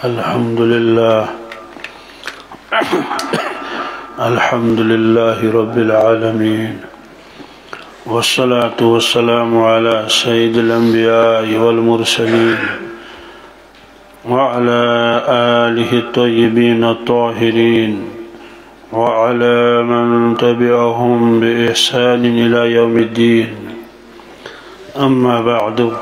Alhamdulillahi Rabbil Alameen. Wassalatu wassalamu ala Sayyidil Anbiya'i wal Mursaleen wa ala alihi at-tayyibin at-tahirin wa ala man tabi'ahum bi ihsanin ila yawmiddin. Amma ba'du.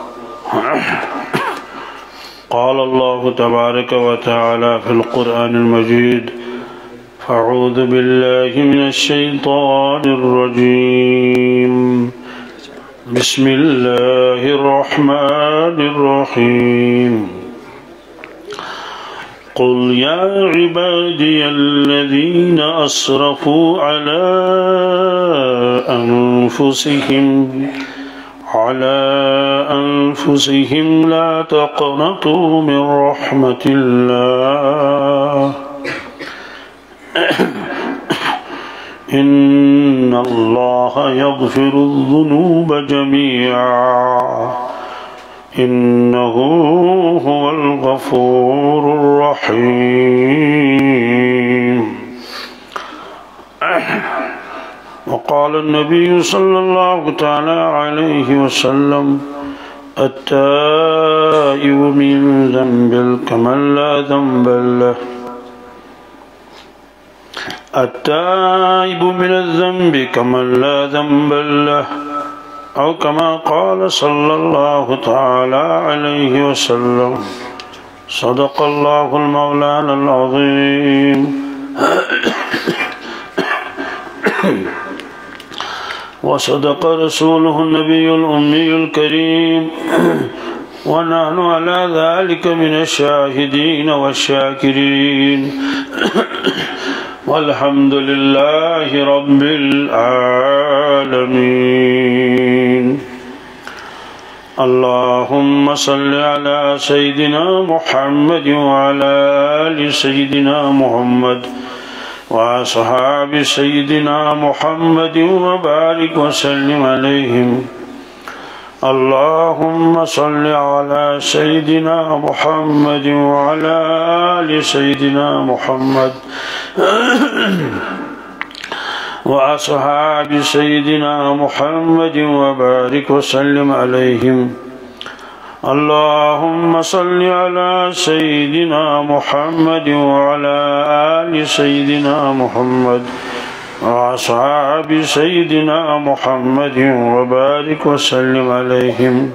قال الله تبارك وتعالى في القرآن المجيد: أعوذ بالله من الشيطان الرجيم. بسم الله الرحمن الرحيم. قل يا عبادي الذين أسرفوا على أنفسهم لا تقنطوا من رحمة الله إن الله يغفر الذنوب جميعا إنه هو الغفور الرحيم. وقال النبي صلى الله تعالى عليه وسلم: التائب من ذنب كمن لا ذنب له. التائب من الذنب كمن لا ذنب له، أو كما قال صلى الله تعالى عليه وسلم. صدق الله المولانا العظيم وصدق رسوله النبي الأمي الكريم ونحن على ذلك من الشاهدين والشاكرين والحمد لله رب العالمين. اللهم صل على سيدنا محمد وعلى آل سيدنا محمد وأصحاب سيدنا محمد وبارك وسلم عليهم. اللهم صل على سيدنا محمد وعلى آل سيدنا محمد وأصحاب سيدنا محمد وبارك وسلم عليهم. اللهم صل على سيدنا محمد وعلى آل سيدنا محمد وأصحاب سيدنا محمد وبارك وسلم عليهم.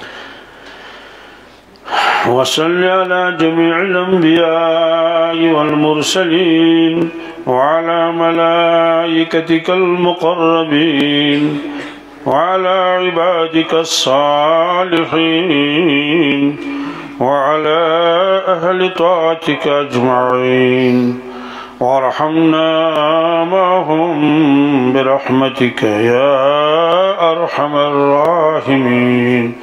وصل على جميع الأنبياء والمرسلين وعلى ملائكتك المقربين وعلى عبادك الصالحين وعلى أهل طاعتك أجمعين، وارحمنا معهم برحمتك يا أرحم الراحمين.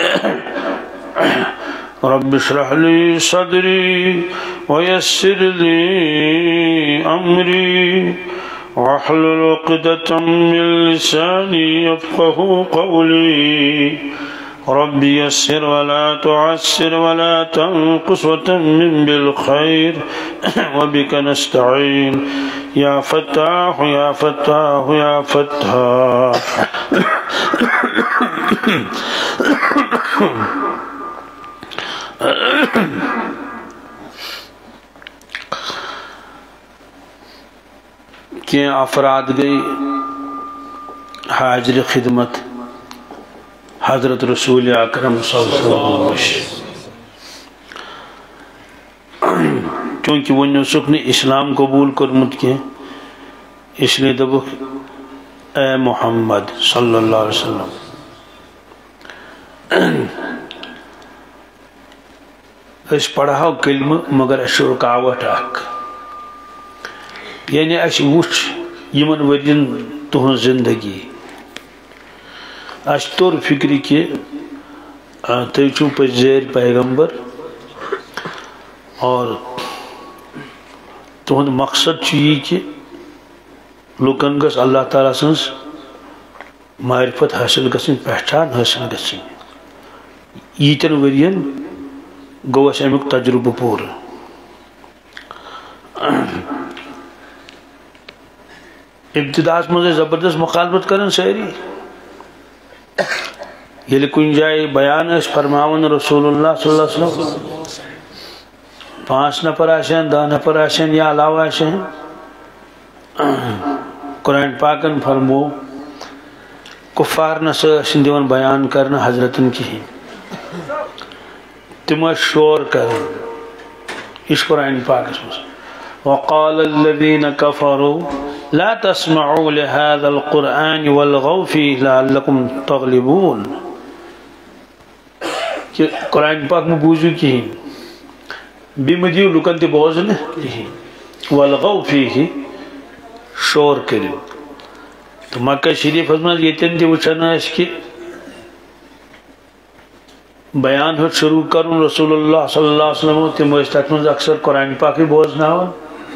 رب اشرح لي صدري ويسر لي أمري واحلل عقدة من لساني يفقه قولي. رب يسر ولا تعسر ولا تنقص وتمم بالخير وبك نستعين يا فتاح يا فتاح يا فتاح. कि अफराद गई हाजिर खिदमत हजरत रसूल अकरम सल्लल्लाहु अलैहि वसल्लम, क्योंकि वो सुखने इस्लाम कबूल करमुत के, इसलिए दबुक ए मोहम्मद सल्लल्लाहु अलैहि वसल्लम अस पढ़ाओ कलम मगर अस रुकावट अख, यानी अस वुच यमन वरियन तुहन जिंदगी अस तोर फिक्र कि तुम छो पज़ेर पैगंबर और तुहद मकसद यह कि लुकन गस अल्लाह ताला सन्स मारिफत हासिल गसिन, पहचान हासिल गसिन। यीतन वरियन गो अस अमुक तजुर्बह पूर ابتداس مجھے زبردست مخالفت کرن ساری یہ کن جائے بیان اس فرماون رسول اللہ صلی اللہ علیہ وسلم 5 نفر آشین 10 نفر آشین یا علاوہ آشین قرآن پاکن فرمو کفار نسن دیون بیان کرنا حضرتن کی تم شور کرن اس قرآن پاک اس وقال الذين كفروا لا تسمعوا لهذا القرآن والغوا فيه لعلكم تغلبون کہ قرآن پاک میں بوجھو کی بھی مدیو لکن تی بوزن والغوا فيه شور کرو تو مکہ شریف حضمت یہ تن تی وچھنا اس کی بیان ہو شروع کروں رسول اللہ صلی اللہ علیہ وسلم تی موستات میں اکثر قرآن پاکی بوزنا ہوا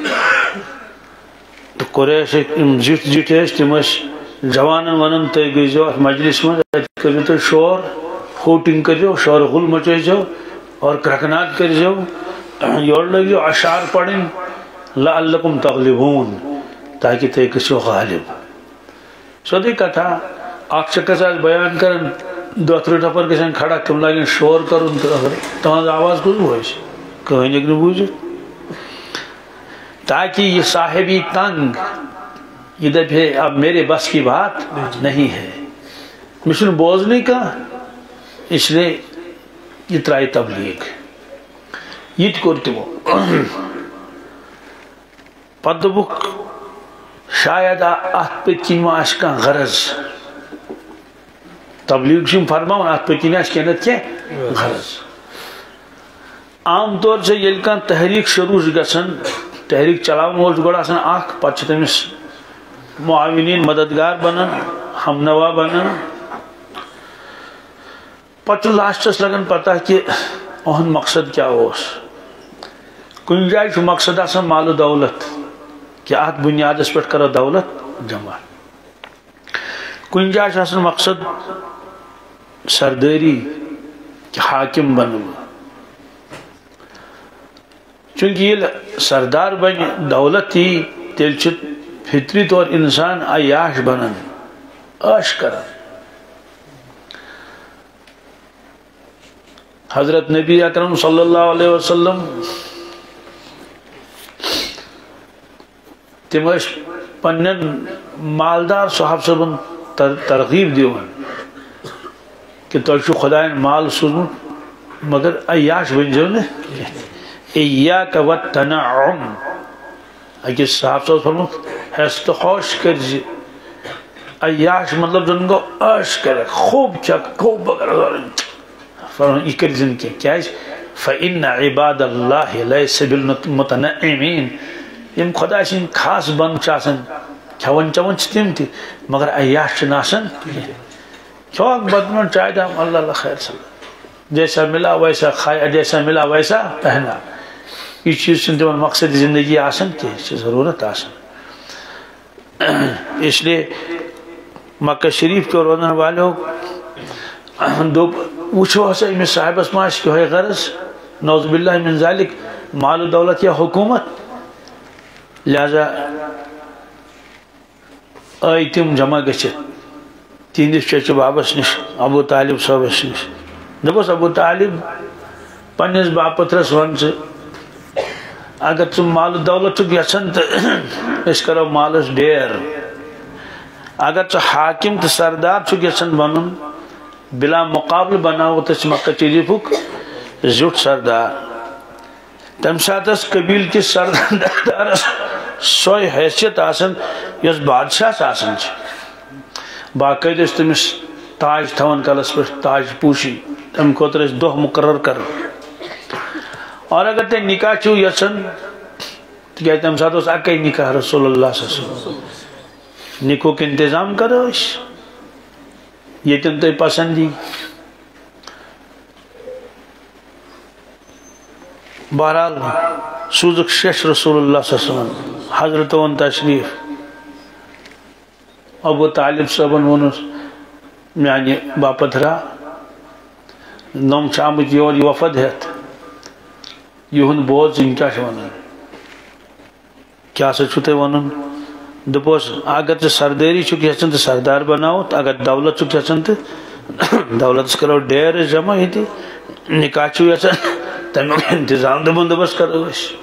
تو قریش جیٹ ہے تمس جوانن ونن تی گئی جو مجلس میں کرو تو شور ہوٹنگ کر جو شور غل مچے جو اور کرکنات کر جو یور لگی اشعار پڑھیں لعلکم تغلبون تاکہ تی کسی غالب سو دیکھا تھا آخ شکر ساتھ بیان کرن دو تھری ٹپر کسی کھڑا کم لگیں شور کرن تو آواز کچھ ہوئی کہیں لیکن بوجھے تاکہ یہ صاحبی تنگ یہ دفعہ اب میرے بس کی بات نہیں ہے مشن بوزنے کا اس لیے یہ ترائی تبلیغ یہ کرتے وہ پدبک شاید آت پہ کنوا اشکا غرض تبلیغ شم فرماؤں آت پہ کنوا اشکا کیا غرض عام طور سے یہ کان تحریک شروع گسن تحریک چلاؤن وول گوڑا سن آنکھ پچھ تمس معاونین مددگار بنن ہمنوا بنن پچھ لاسٹس لگن پتہ کہ اہن مقصد کیا ہوس کن جائے چھو مقصد آسن مال و دولت کہ آت بنیاد اس پر کرو دولت جمع کن جائے آسن مقصد سرداری کہ حاکم بنو چونکہ یہ سردار بن دولت ہی تیل چھت فطری طور انسان عیاش بنن عاش کرن حضرت نبی اکرم صلی اللہ علیہ وسلم تمہش پنن مالدار صحاب صاحبن ترغیب دیون کہ تلشو خدایان مال سنو مگر عیاش بن جو نے ایاک والتنعم اگر صحاب صاحب فرمود ہست خوش کرجی عیاش مطلب جن کو عاش کرے خوب چک خوب بگر فرمود یہ کرجن کیا ہے فَإِنَّ عِبَادَ اللَّهِ لَيْسَ بِالْمُتَنَعِمِينَ یم خدا سن خاص بند چاسن کھون چون تم تھی مگر عیاش ناسن چوک بدمن چائے دام اللہ اللہ خیر صلی جیسا ملا ویسا کھایا جیسا ملا ویسا پہنا یہ چیز سن تمہیں مقصد زندگی آسن کی ضرورت آسن اس لیے مکہ شریف کے روزن والوں دو وچھو ہسا امی صاحب اسماش کی ہوئے غرض نعوذ باللہ من ذالک مال و دولت یا حکومت لہذا آئی تم جمع گچھت تیندس چچ بابس نش ابو طالب صاحبس نش دبس ابو طالب پنیس باپترس ون سے اگر تم مال و دولت چک یسن تو اس کرو مالس ڈیر اگر تو حاکم تو سردار چک یسن بنن بلا مقابل بناو تو مکہ شریفک زیوٹ سردار تم ساتھ اس قبیل کی سردار سوئی حیثیت آسن یس بادشاہ آسن باقاعدہ اس تمس تاج تھون کلس پر تاج پوشی تم کوتر اس دو مقرر کر اور اگر تے نکاح چو یسن تو کہتے تم ساتھ اس اکی نکاح رسول اللہ صلی اللہ علیہ وسلم نکو کے انتظام کرو اس یہ تم تے پسندی بہرحال سوزک شش رسول اللہ صلی اللہ علیہ وسلم حضرت ون تشریف ابو طالب صاحبن ونس یعنی باپتھرا نوم شامت یور وفد ہیت یہن بوز ان کیا شوانن کیا سا چھو تے ونن دپوس اگر تے سرداری چھو کی حسن تے سردار بناو اگر دولت چھو کی حسن تے دولت کرو ڈیر جمع ہی تے نکاح چھو حسن تمہیں انتظام دے بندوبست کرو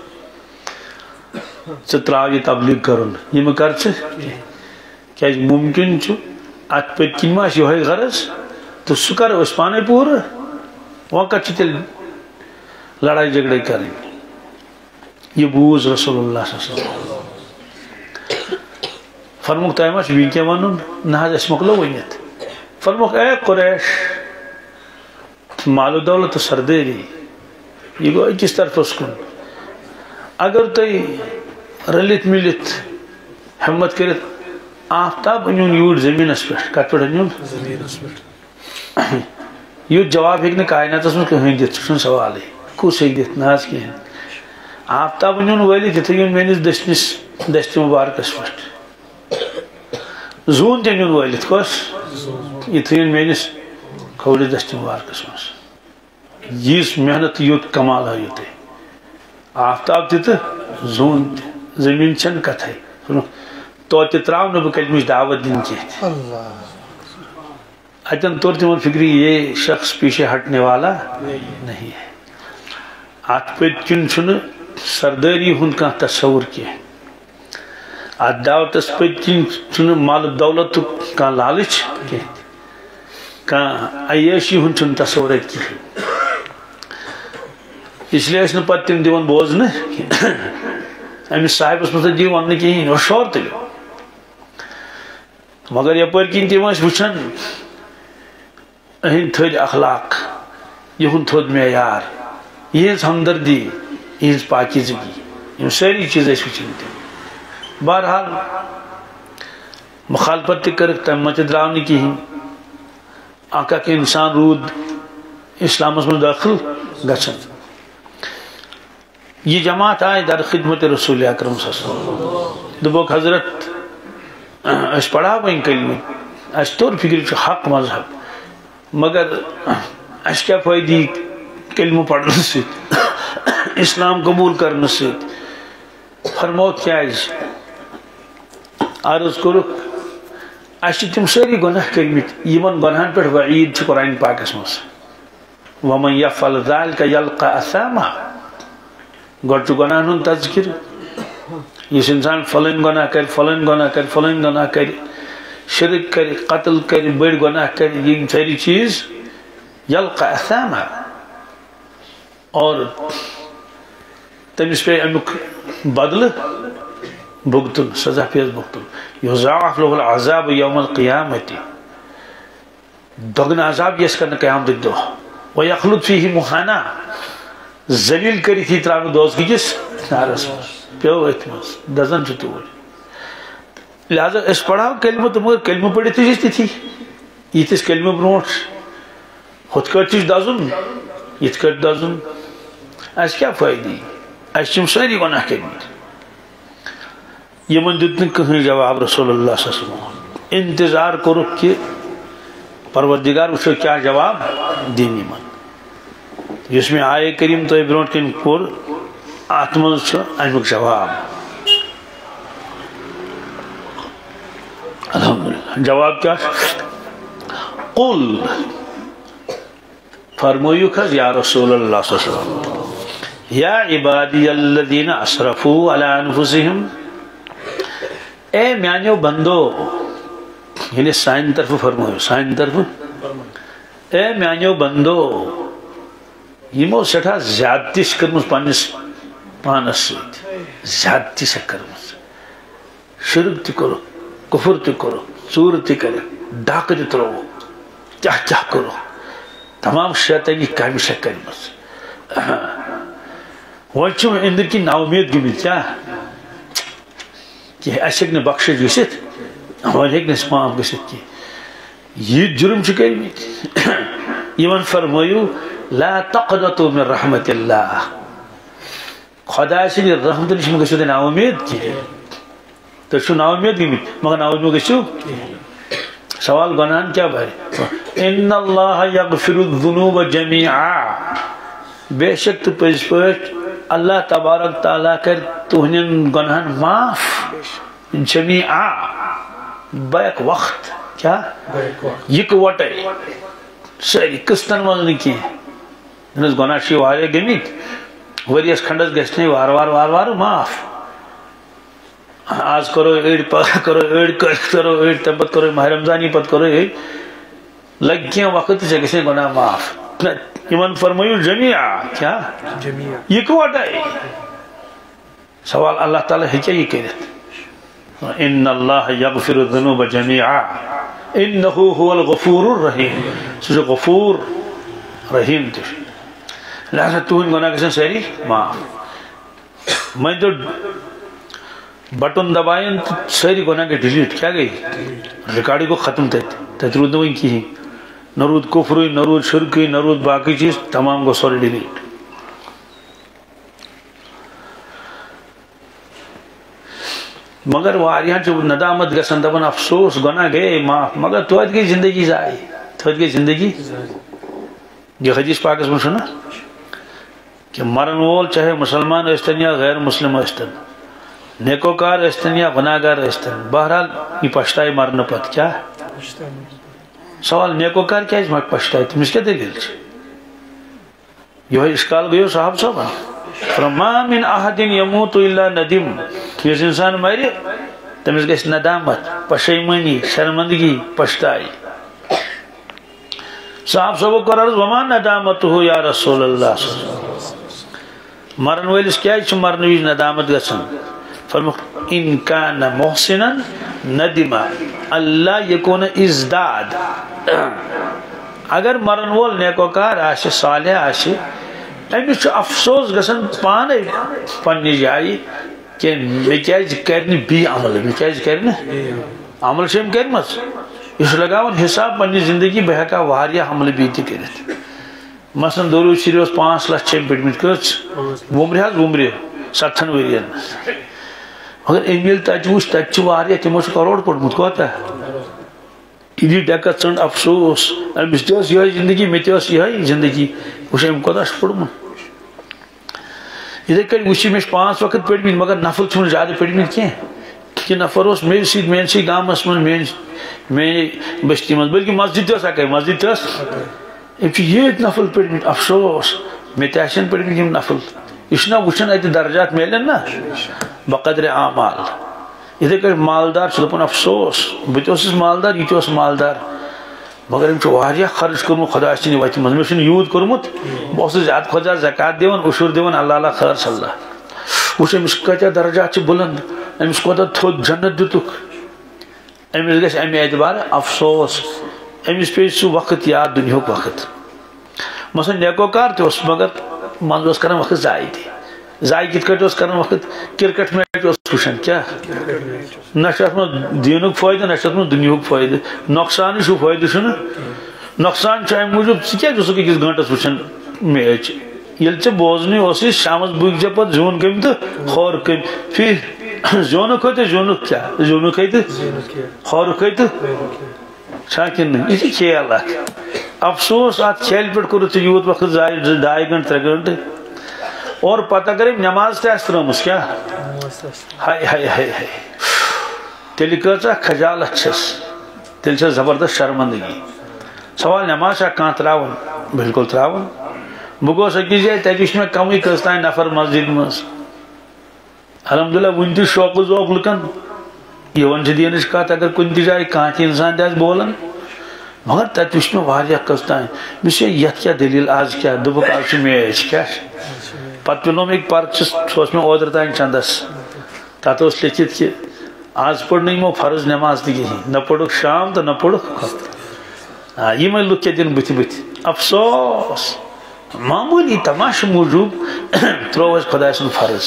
تراو یہ تبلیغ کرن یہ میں کر کیا ممکن چھو ات پہ کنماش یہ غرض تو سکر اس پانے پور وقت چھتے لڑائی جگڑے کریں یہ بوز رسول اللہ صلی اللہ علیہ وسلم فرموک تائماش بھی کیا ونن نہ اس مقلو وینیت فرموک اے قریش مال و دولت سردے دی یہ گو کس طرف اس کن اگر تی رلیت ملت حمد کرت آفتاب انیون یوٹ زمین اس پر کت پر انیون یوٹ جواب ایک نے کائنات اس میں کہیں دیت سن سوال ہے کو سیک دیت ناز کی ہیں آفتاب انیون ویلی تیتیون مینس دشت مبارک اس پر زون تینیون ویلی تکوس یہ تیتیون مینس کھولی دشت مبارک اس پر یہ محنت یوت کمال ہے یوتے آفتاب تیت زون زمین چند کت ہے تو تراؤ نہ بکلمش دعوت دن کی اتن طور تمہن فکری یہ شخص پیچھے ہٹنے والا نہیں ہے ات پہ کن چھن سرداری ہند کان تصور کی ات دعوت اس پہ کن چھن مال دولت کان لالچ کی کان عیاشی ہند چھن تصور کی اس لیے اس نے پتہ تم دیون بوزن امس صاحب اس مطلب جی ون کہیں وہ شور تلو مگر یپر کن تم وچن اہند تھد اخلاق یہ تھد معیار یہ ہمدردی یہ پاکیزگی یہ ساری چیز وچن تم بہرحال مخالفت کر تم مت درو نا کہین اکھ انسان رود اسلامس من داخل گھن یہ جماعت آئے در خدمت رسول اکرم صلی اللہ علیہ وسلم دبوک حضرت اس پڑھا وہیں کلمہ اس طور فکر حق مذہب مگر اس کیا فائدی کلمہ پڑھنے سے اسلام قبول کرنے سے فرموت کیا عرض کرو اس تم ساری گناہ کرمت یمن گناہن پر وعید قرآن پاک اسمس ومن یفعل ذلک یلقى اثاما گوڑ چو گناہن ہن تذکر یہ انسان فلن گناہ کر فلن گناہ کر فلن گناہ کر شرک کر قتل کر بڑ گناہ کر یہ ساری چیز یلقى اثاما اور تمس پہ امیک بدل بھگتن سزا پیز بھگتن یضاعف له العذاب یوم القیامت دگن عذاب یس کرنا قیامت دو ویخلد فیہ مہانا ذلیل کری تھی ترانو دوست کی جس نارس پیو اتماس دزن چھتو ہوئی لہذا اس پڑھا کلمہ تو مگر کلمہ پڑھی تھی جس تھی یہ تیس کلمہ برونٹ خود کرتیش دازن یہ کرت دازن اس کیا فائدی اس چم ساری گناہ کرنی یہ من دیتن کہیں جواب رسول اللہ صلی اللہ علیہ وسلم انتظار کرو کہ پروردگار اسے کیا جواب دینی من جس میں آئے کریم تو ابرون کن کور آتمن چھو اجمک جواب الحمدللہ جواب کیا قل فرمویو کھا یا رسول اللہ صلی اللہ علیہ وسلم یا عبادی الذین اسرفوا علی انفسهم اے میانیو بندو یعنی سائن طرف فرمویو سائن طرف اے میانیو بندو یمو سٹھا زیادتی سکرمس پانس پانس سیت زیادتی سکرمس شرک تی کرو کفر تی کرو چور تی کرو ڈاک تی ترو چاہ کرو تمام شیطانی کامی سکرمس وچو اندر کی ناؤمید گمت کیا کہ ایسے نے بخش گسیت ہمارے ایک نے سمام گسیت کی یہ جرم چکر میت یمن فرمایو لا تقنطوا من رحمت اللہ خدا سے رحمت نشم گسیت نا امید کی تو شو نا امید گمت مگر نا امید گسیو سوال گناہن کیا بھائی ان اللہ یغفر الذنوب جميعا بے شک تو پس پٹ اللہ تبارک تعالیٰ کر تہندین گناہن معاف جمیعا بیک وقت کیا یکوٹے ساری قسطن مز نی کینٛہہ گناہ چھ واریاہ گٔمٕتۍ ؤریس کھنڈس گژھِ وار وار وار وار معاف آز کرو أڑۍ پگاہ کرو أڑۍ کٲلۍ کرو أڑۍ تمہِ پتہٕ کرو ماہ رمضانی پتہٕ کرو أڑۍ لگہِ کینٛہہ وقت تہٕ ژےٚ گژھِ گناہ معاف یمن فرمٲیو جمیعا کیا یکوٹے سوال اللہ تعالیٰ ہیٚکیٛاہ یہِ کٔرِتھ ان اللہ یغفر الذنوب جمیعا انہ هو الغفور الرحیم سُہ چھُ غفور رحیم تہِ چھُ لہذا تُہنٛدۍ گناہ گژھن سٲری معاف مٲنۍ تو بٹن دبائن تو ساری گناہ گئی ڈیلیٹ کیا گئی ریکارڈی کو ختم تت رود نہ وہیں کہیں نہ رود کفر نہ رود شرک نہ رود باقی چیز تمام کو سوری ڈیلیٹ مگر واریاں جو ندامت گژھن دپان افسوس گناہ گئے معاف مگر توت گئی زندگی ضائع توت گئی زندگی یہ حدیث پاکس میں سنا کہ مرن وول چاہے مسلمان ٲسۍتن یا غیر مسلم ٲسۍتن نیکوکار ٲسۍتن یا گناہگار ٲسۍتن بہرحال یہ پشتائی مرن پت کیا سوال نیکوکار کیازِ پشتائی تمس کیا دلیل یہ اشکال گیو صاحب صاحب ما من احد یموت الا ندم یس انسان مرِ تمس گژھِ ندامت پشیمانی شرمندگی پشتائی صاحب صاحب کر عرض وما ندامت ہو یا رسول اللہ مرن ولس کیا مرن وز ندامت گژھان فرموک ان کان محسنا ندم اللہ یکون ازداد اگر مرن وول نیکوکار آسہِ صالح آسہِ امس چھُ افسوس گژھان پانے پننہِ جایہِ کہ مےٚ کیازِ کرِ نہٕ بیٚیہِ عمل مےٚ کیازِ کرِ نہٕ عمل چھِ أمۍ کٔرمٕژ یہ چھُ لگاوان حساب پننہِ زندگی بہٕ ہٮ۪کہٕ ہا واریاہ عملہٕ بیٚیہِ تہِ کٔرِتھ مثلاً درود شریف 5 لچھ چھِ أمۍ پٔرمٕتۍ کٔژ وُمرِ حظ وُمرِ 70 ؤرین مگر أمۍ ییٚلہِ تتہِ وُچھ تتہِ چھِ واریاہ تِمو چھُ کروڑ پوٚرمُت کوتاہ یہِ دی ڈٮ۪کس ژٔنٛڈ افسوس أمِس تہِ ٲس یِہے زندگی مےٚ تہِ ٲس یِہے زندگی وٕچھ أمۍ کوتاہ چھُ پوٚرمُت یِتھے کٔنۍ وٕچھ مےٚ چھِ 5 وقت پٔرمٕتۍ مگر نفل چھُنہٕ زیادٕ پٔرمٕتۍ کینٛہہ کہِ نفر اوس مےٚ سۭتۍ میٛٲنسٕے گامس منٛز میٛانہِ بستی منٛز بلکہِ مسجد تہِ ٲس اکے مسجد تہِ ٲس أمۍ چھِ ییٖتۍ نفل پٔرمٕتۍ افسوس مےٚ تہِ آسن پٔرمٕتۍ یِم نفل یہ چھُنہ وٕچھان اتہِ درجات میلن نا بقدر اعمال یِتھے کٔنۍ مالدار چھُ دپان افسوس بہٕ تہِ اوسُس مالدار یہِ تہِ اوس مالدار مگر أمۍ چھُ واریاہ خرچ کوٚرمُت خۄداے سٕنٛدِ وتہِ منٛز مےٚ چھُنہٕ یوٗت کوٚرمُت بہٕ اوسُس زیادٕ کھۄتہٕ زیادٕ زکات دِوان عشُر دِوان اللہ اللہ خٲر صلہ وٕچھ أمِس کۭتیاہ درجات چھِ بُلند أمِس کوتاہ تھوٚد جنت دِتُکھ أمِس گژھِ اَمہِ اعتبار افسوس أمِس پیٚیہِ سُہ وقت یاد دُنیہُک وقت مثلاً نیکوکار تہِ اوس مگر منٛزٕ اوس کران وقت ضایع تہِ ضایع کِتھ کٲٹھۍ اوس کران وقت کرکٹ میچ اوس وٕچھان کیٛاہ نہ چھُ اتھ منٛز دیٖنُک فٲیدٕ نہ چھُ اتھ منٛز دُنیہُک فٲیدٕ نۄقصانٕے چھُ فٲیدٕ چھُنہٕ نۄقصان چھُ امہِ موٗجوٗب ژٕ کیازِ اوسُکھ أکِس گٲنٛٹس وٕچھان میچ ییٚلہِ ژےٚ بوزنٕے اوسُے شامس بُگۍ ژےٚ پتہٕ زیُن کٔمۍ تہٕ ہور کٔمۍ پھر زیوٗنُکھے تہٕ زیوٗنُکھ کیٛاہ زیوٗنُکھے تہٕ ہورُکھے تہٕ چھا کِنہٕ نہٕ یہِ چھِ کھیل اکھ افسوس اتھ کھیلہِ پٮ۪ٹھ کوٚرُتھ ژےٚ یوٗت وقت ضایع 2 گٲنٛٹہٕ 3 گٲنٛٹہٕ اور پتہٕ اگر أمۍ نٮ۪ماز تہِ آسہِ ترٲومٕژ کیٛاہ ہاے ہاے ہاے ہاے تیٚلہِ کۭژاہ خجالت چھس تیٚلہِ چھس زبردست شرمندگی سوال نٮ۪ماز چھا کانٛہہ تراوان بالکل تراوان بہٕ گوس أکِس جایہِ تتہِ وٕچھ مےٚ کمٕے کٔژتانۍ نفر مسجد منٛز الحمدللہ وُنہِ تہِ شوقہٕ ذوق لُکن یِوان چھِ دیٖنٕچ کتھ اگر کُنہِ تہِ جایہِ کانٛہہ تہِ اِنسان تہِ آسہِ بولان مگر تتہِ وٕچھ مےٚ واریاہ کٔژتانۍ مےٚ چھِ یتھ کیٛاہ دٔلیٖل آز کیٛاہ دوٚپُکھ آز چھُ میچ کیٛاہ پتہٕ پیوٚنوم أکۍ پرچہِ سُہ اوس مےٚ اوترٕ تانۍ چندس تتھ اوس لیکھِتھ کہِ آز پٔر نہٕ یِمو فرض نٮ۪ماز تہِ کِہیٖنۍ نہ پوٚرُکھ شام تہٕ نہ پوٚرُکھ یِمے لُکھ کیٛاہ دِنۍ بٕتھِ بٕتھِ افسوس معموٗلی تماشہٕ موٗجوٗب ترٛوو اَسہِ خۄداے سُنٛد فرض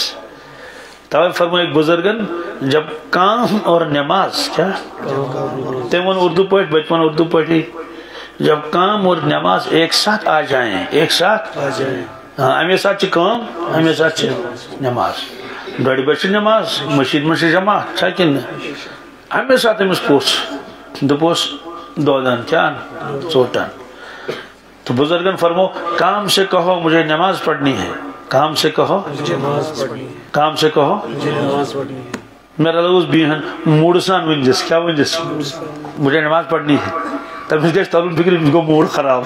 توے فرمٲیِکھ بُزرگن جب کام اور نٮ۪ماز کیٛاہ تٔمۍ ووٚن اردو پٲٹھۍ بہٕ تہِ وَنہٕ اردو پٲٹھی جب کام اور نٮ۪ماز ایک ساتھ آ جائیں ایک ساتھ اَمے ساتہٕ چھِ کٲم اَمے ساتہٕ چھِ نٮ۪ماز 2:30 بجہِ چھِ نٮ۪ماز مٔسجد منٛز چھِ جماعت چھا کِنہٕ نہٕ اَمے ساتہٕ أمِس پوٚژھ دوٚپُس دودان کیٛاہ ژوٚٹ اَن تو بزرگن فرمو کام سے کہو مجھے نماز پڑھنی ہے کام سے کہو کام سے کہو میرا لوز بیہن موڑ سان ونجس کیا ونجس مجھے نماز پڑھنی ہے تب اس گیش تعلیم فکر کو موڑ خراب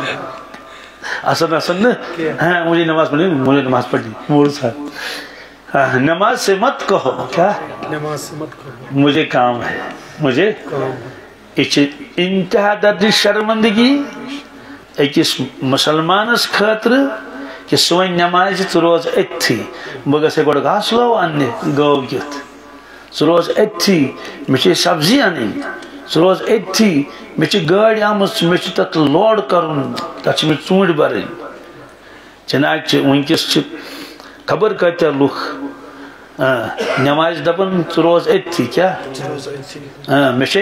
اصل نا ہاں مجھے نماز پڑھنی مجھے نماز پڑھنی موڑ سان نماز سے مت کہو کیا نماز سے مت کہو مجھے کام ہے مجھے انتہا درجہ شرمندگی ایکس مسلمانس خاطر کہ سوین نماز روز اتھی بگس گوڑ گھاسلو اننے گو گیت روز اتھی مجھے سبزی انیں روز اتھی مجھے گاڑی آمد مجھے تت لوڈ کرن تت مجھے چونڈ برن چنانچہ ونکس خبر کتیا لوک نماز دپن روز اتھی کیا مجھے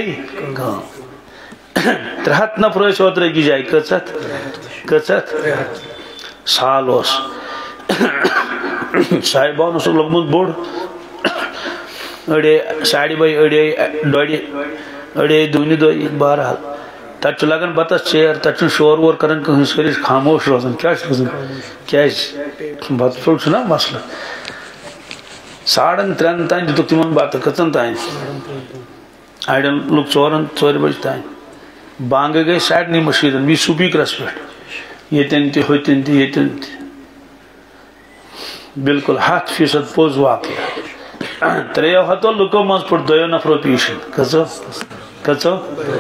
ترہت نفر اوترے کی جائے کچت سال صاحبان اس لگمت بوڑ اڑے ساڑی بائی اڑے دونی دوئی بہرحال تت لگن بتس چیر تت شور وور کرن کہیں سریش خاموش روزن کیا کیا بت پھول چھنا مسئلہ 2:30 تین دیتک تمن بات کتن تین اڑن لوگ 4 بج تین بانگ گئی ساڑنی مشیدن بھی سپیکرس پہ یتن تی ہوتن تی یتن تی بالکل 100% پوز واقع 3 لکو مز پڑ 2 نفرو پیشن کچو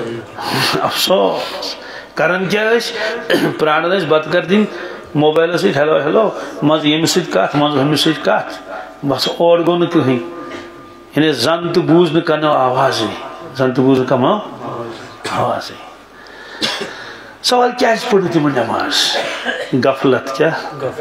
افسوس کرن کیا پرانن بت کر دن موبائل سے ہیلو ہیلو مز یم سات مز ہم سات بس اور گو نا کہیں یعنی زن تو بوز نا کنو آواز زن تو بوز نا کمو آواز سوال کیا پڑھ تم نماز غفلت کیا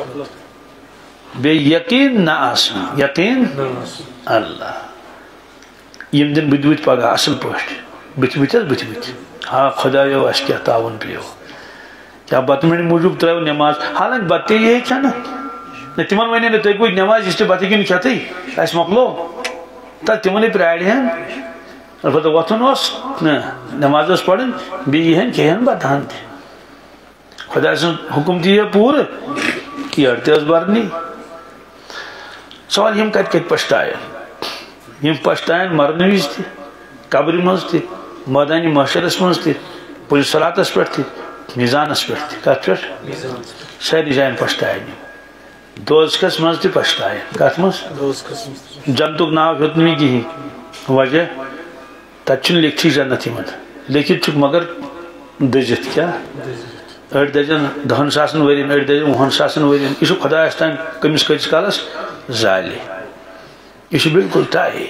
بے یقین نہ آسن یقین اللہ یم دن بت پگہ اصل پہ بت ہاں خدایو اس کیا تعاون پیو کیا بت میں موجود ترو نماز حالانکہ بتے یہ ہے نا تمن ون نا تھی کوئی نماز اس بتہ کن کھتھے اس مکلو تک تمن پراڑ ہن البتہ وتھن نماز پڑھن بیہن کھین بتہن خدا سن حکم دیا پور کیڑ تس برنی سوال یم کت پشتائن یم پشتائن مرن وز تہ قبر مز تہ میدان محشرس مز تہ پولیس صلاتس پہ تہ میزانس پہ کت پہ ساری جائن پشتائن دوزخس مز تہ پشتائن کت مز جنتک ناو ہیوت نی کہین وجہ تت لکھتی جنت لکھت مگر دزت کیا اڑ دجن 10,000 ورین اڑ دجن 20,000 ورین یہ خدایس تین کمس کتس کالس زالے یہ بالکل طے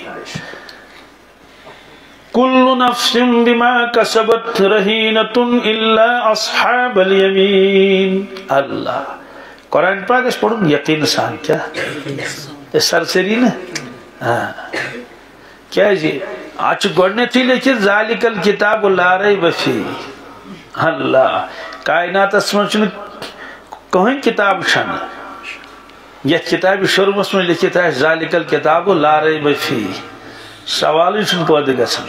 کل نفس بما کسبت رہینۃ الا اصحاب الیمین اللہ قرآن پاک اس پڑھوں یقین سان کیا سرسری نا کیا جی آج گوڑنیتی لیکن ذالک الکتاب لا ریب فیہ اللہ کائنات اسمن چن کوئی کتاب چھن یہ کتاب شروع میں لکھتا ہے ذالک الکتاب لا ریب فیہ سوال چھن پودے گسن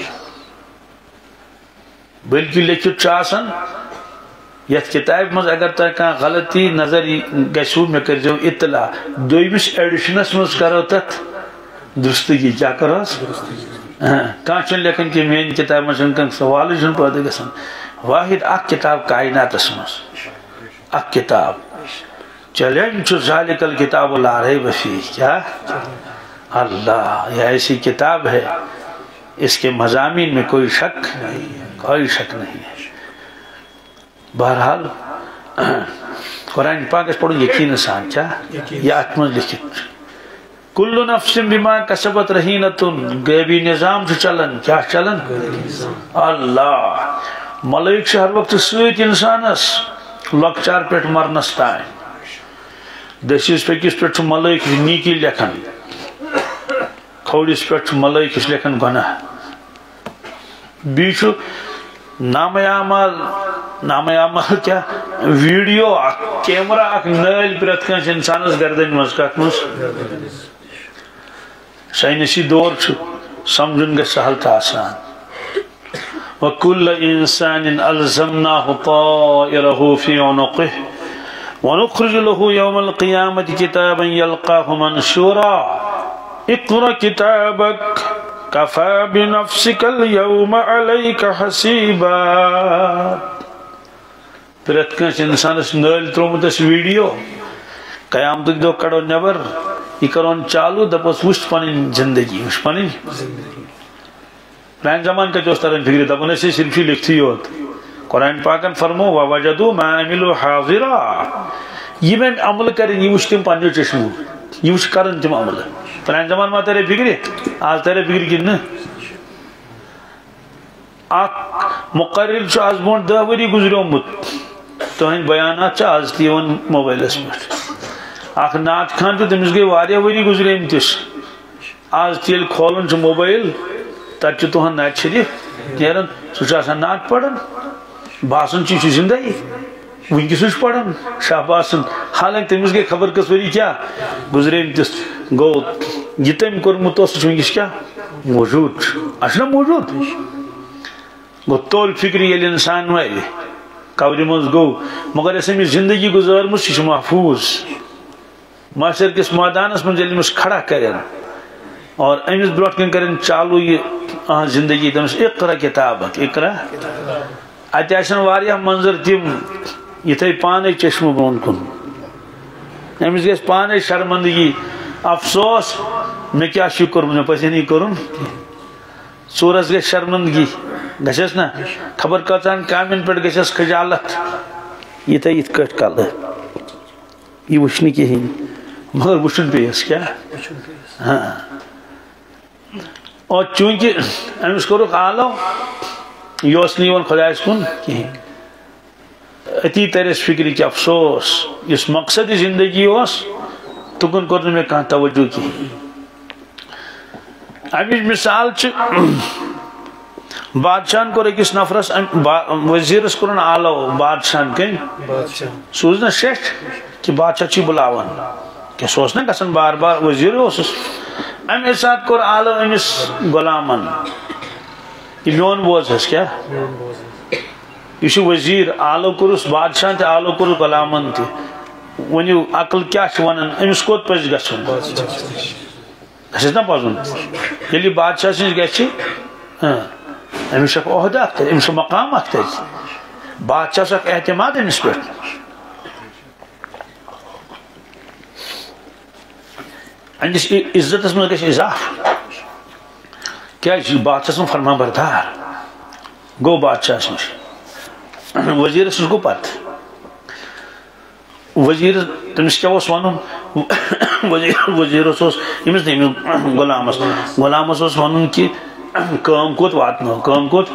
بلکہ لکھت چاسن یہ کتاب مز اگر تہ کان غلطی نظر گسو میں کر جو اطلاع دویمس ایڈیشنس مز کرو تت درستگی کیا کرو کان چن لکھن کہ مین کتاب مجھن کن سوال چھن پودے گسن واحد اک کتاب کائنات اسمس اک کتاب چیلنج چھو ذالک الکتاب لا ریب فیہ کیا اللہ یہ ایسی کتاب ہے اس کے مضامین میں کوئی شک نہیں ہے بہرحال قرآن پاک اس پڑھو یقین سان کیا یہ اتمن لکھت کل نفس بما کسبت رہینۃ غیبی نظام چھو چلن کیا چلن اللہ ملائک سے ہر وقت سویت انسانس لکچار پیٹ مرنس تائیں دسیس پہ کس پیٹ ملائک نیکی لکھن کھوڑیس پیٹ ملائک اس لکھن گناہ بیچو نام اعمال کیا ویڈیو کیمرہ اک نل پرت کنس انسانس گردن مز کت مز سائنسی دور چھو سمجھن گا سہل تا آسان وَكُلَّ إِنسَانٍ أَلْزَمْنَاهُ طَائِرَهُ فِي عُنُقِهِ وَنُخْرِجُ لَهُ يَوْمَ الْقِيَامَةِ كِتَابًا يَلْقَاهُ مَنْشُورًا اقْرَأْ كِتَابَكَ كَفَى بِنَفْسِكَ الْيَوْمَ عَلَيْكَ حَسِيبًا. پرٛٮ۪تھ کٲنٛسہِ اِنسانَس نٲلۍ ترٛوومُت اَسہِ ویٖڈیو قیامتُک دۄہ کڑو نٮ۪بر یہِ کرون چالوٗ دَپوس وٕچھ پنٕنۍ زندگی وٕچھ پنٕنۍ. پرٛانہِ زمانہٕ کتہِ اوس تران فِکرِ دپان ٲسۍ صرف یہِ لیکھتھٕے یوت. قرآن پاکن فرمو وَوَجَدُوا مَا عَمِلُوا حَاضِرًا. یہِ مےٚ عملہٕ کرن یہِ وٕچھ تِم پننیو چشمو یہِ وٕچھ کرن تِم عملہٕ. پرٛانہِ زمانہٕ ما ترے فِکرِ آز ترے فِکرِ کِنہٕ نہٕ. اکھ مقرر چھُ آز برونٛٹھ 10 ؤری گُزریومُت تُہنٛدۍ بیانات چھِ آز تہِ یِوان موبایلس پٮ۪ٹھ. اکھ نعت خان تہِ تٔمِس گٔے واریاہ ؤری گُزریمتِس آز تہِ ییٚلہِ کھولان چھُ موبایل تتہِ چھُ تُہنٛد نعت شریٖف نیران سُہ چھُ آسان نعت پران باسان چھُ یہِ چھُ زندگی ونکس چھُ پران شاباسن حالانکہِ تٔمِس گٔے خبر کٔژ ؤری کیٛاہ گُزریمتِس گوٚو یہِ تٔمۍ کوٚرمُت اوس سُہ چھُ ونکس کیٛاہ موجوٗد چھُ اَسہِ چھُنہ موجوٗد. گوٚو تول فِکرِ ییٚلہِ اِنسان مرِ قبرِ منٛز گوٚو مگر یۄس أمِس زندگی گُزٲرمٕژ یہِ چھِ محفوٗظ. معاشر کِس مٲدانس منٛز ییٚلہِ أمِس کھڑا کرن اور أمِس برونٛٹھ کَنۍ کرن چالوٗ یہِ أہنٛز زندگی دپس اقرا کِتابک اقرا. اتہِ آسن واریاہ منظر تِم یہِ تھٲے پانے چشمہٕ برونٛٹھ کُن أمِس گژھِ پانے شرمندگی افسوس مےٚ کیٛاہ چھُ کوٚرمُت مےٚ پَزِ ہے نہٕ یہِ کوٚرُن. ژوٗرس گژھِ شرمندگی گژھٮ۪س نا خبر کۭژاہن کامٮ۪ن پٮ۪ٹھ گژھٮ۪س خجالت یہِ تھٲے یِتھ کٲٹھۍ کلہٕ یہِ وٕچھ نہٕ کِہیٖنۍ مگر وٕچھُن پیٚیس کیٛاہ. اور چوٗنٛکہِ أمِس کوٚرُکھ آلو یہِ اوس نہٕ یِوان خۄدایس کُن کِہیٖنۍ أتی ترٮ۪س فِکرِ کہِ افسوس یُس مقصدِ زندگی اوس تُکُن کوٚر نہٕ مےٚ کانٛہہ توجہ کِہیٖنۍ. امِچ مِثال چھِ بادشاہن کوٚر أکِس نفرس ؤزیٖرس کوٚرُن آلو بادشاہن کٔمۍ سوٗز نا شیٚٹھ کہِ بادشاہ چھُے بُلاوان کیٛاہ سُہ اوس نا گژھان بار بار ؤزیٖرٕے اوسُس. امہِ ساتہٕ کوٚر آلو أمِس غلامن یہِ میون بوز حظ کیٛاہ یہِ چھُ ؤزیٖر آلو کوٚرُس بادشاہن تہِ آلو کوٚرُس غلامن تہِ. ؤنِو عقل کیٛاہ چھُ ونان أمِس کوٚت پزِ گژھُن گژھٮ۪س نا پزُن. ییٚلہِ یہِ بادشاہ سٕنٛز گژھِ أمِس چھُ اکھ عہدٕ اکھ تتہِ أمِس چھُ مقام اکھ تتہِ بادشاہس اکھ اعتماد أمِس پٮ۪ٹھ. أمِس عزتس منٛز گژھِ اضافہٕ کیٛازِ یہِ چھُ بادشاہ سُنٛد فرمان بردار گوٚو بادشاہس نِش. ؤزیٖرس نِش گوٚو پتہٕ ؤزیٖرس تٔمِس کیٛاہ اوس ونُن ؤزیٖرس اوس ییٚمِس نہٕ أمِس غلامس اوس ونُن کہِ کٲم کوٚت واتنٲو کٲم کوٚت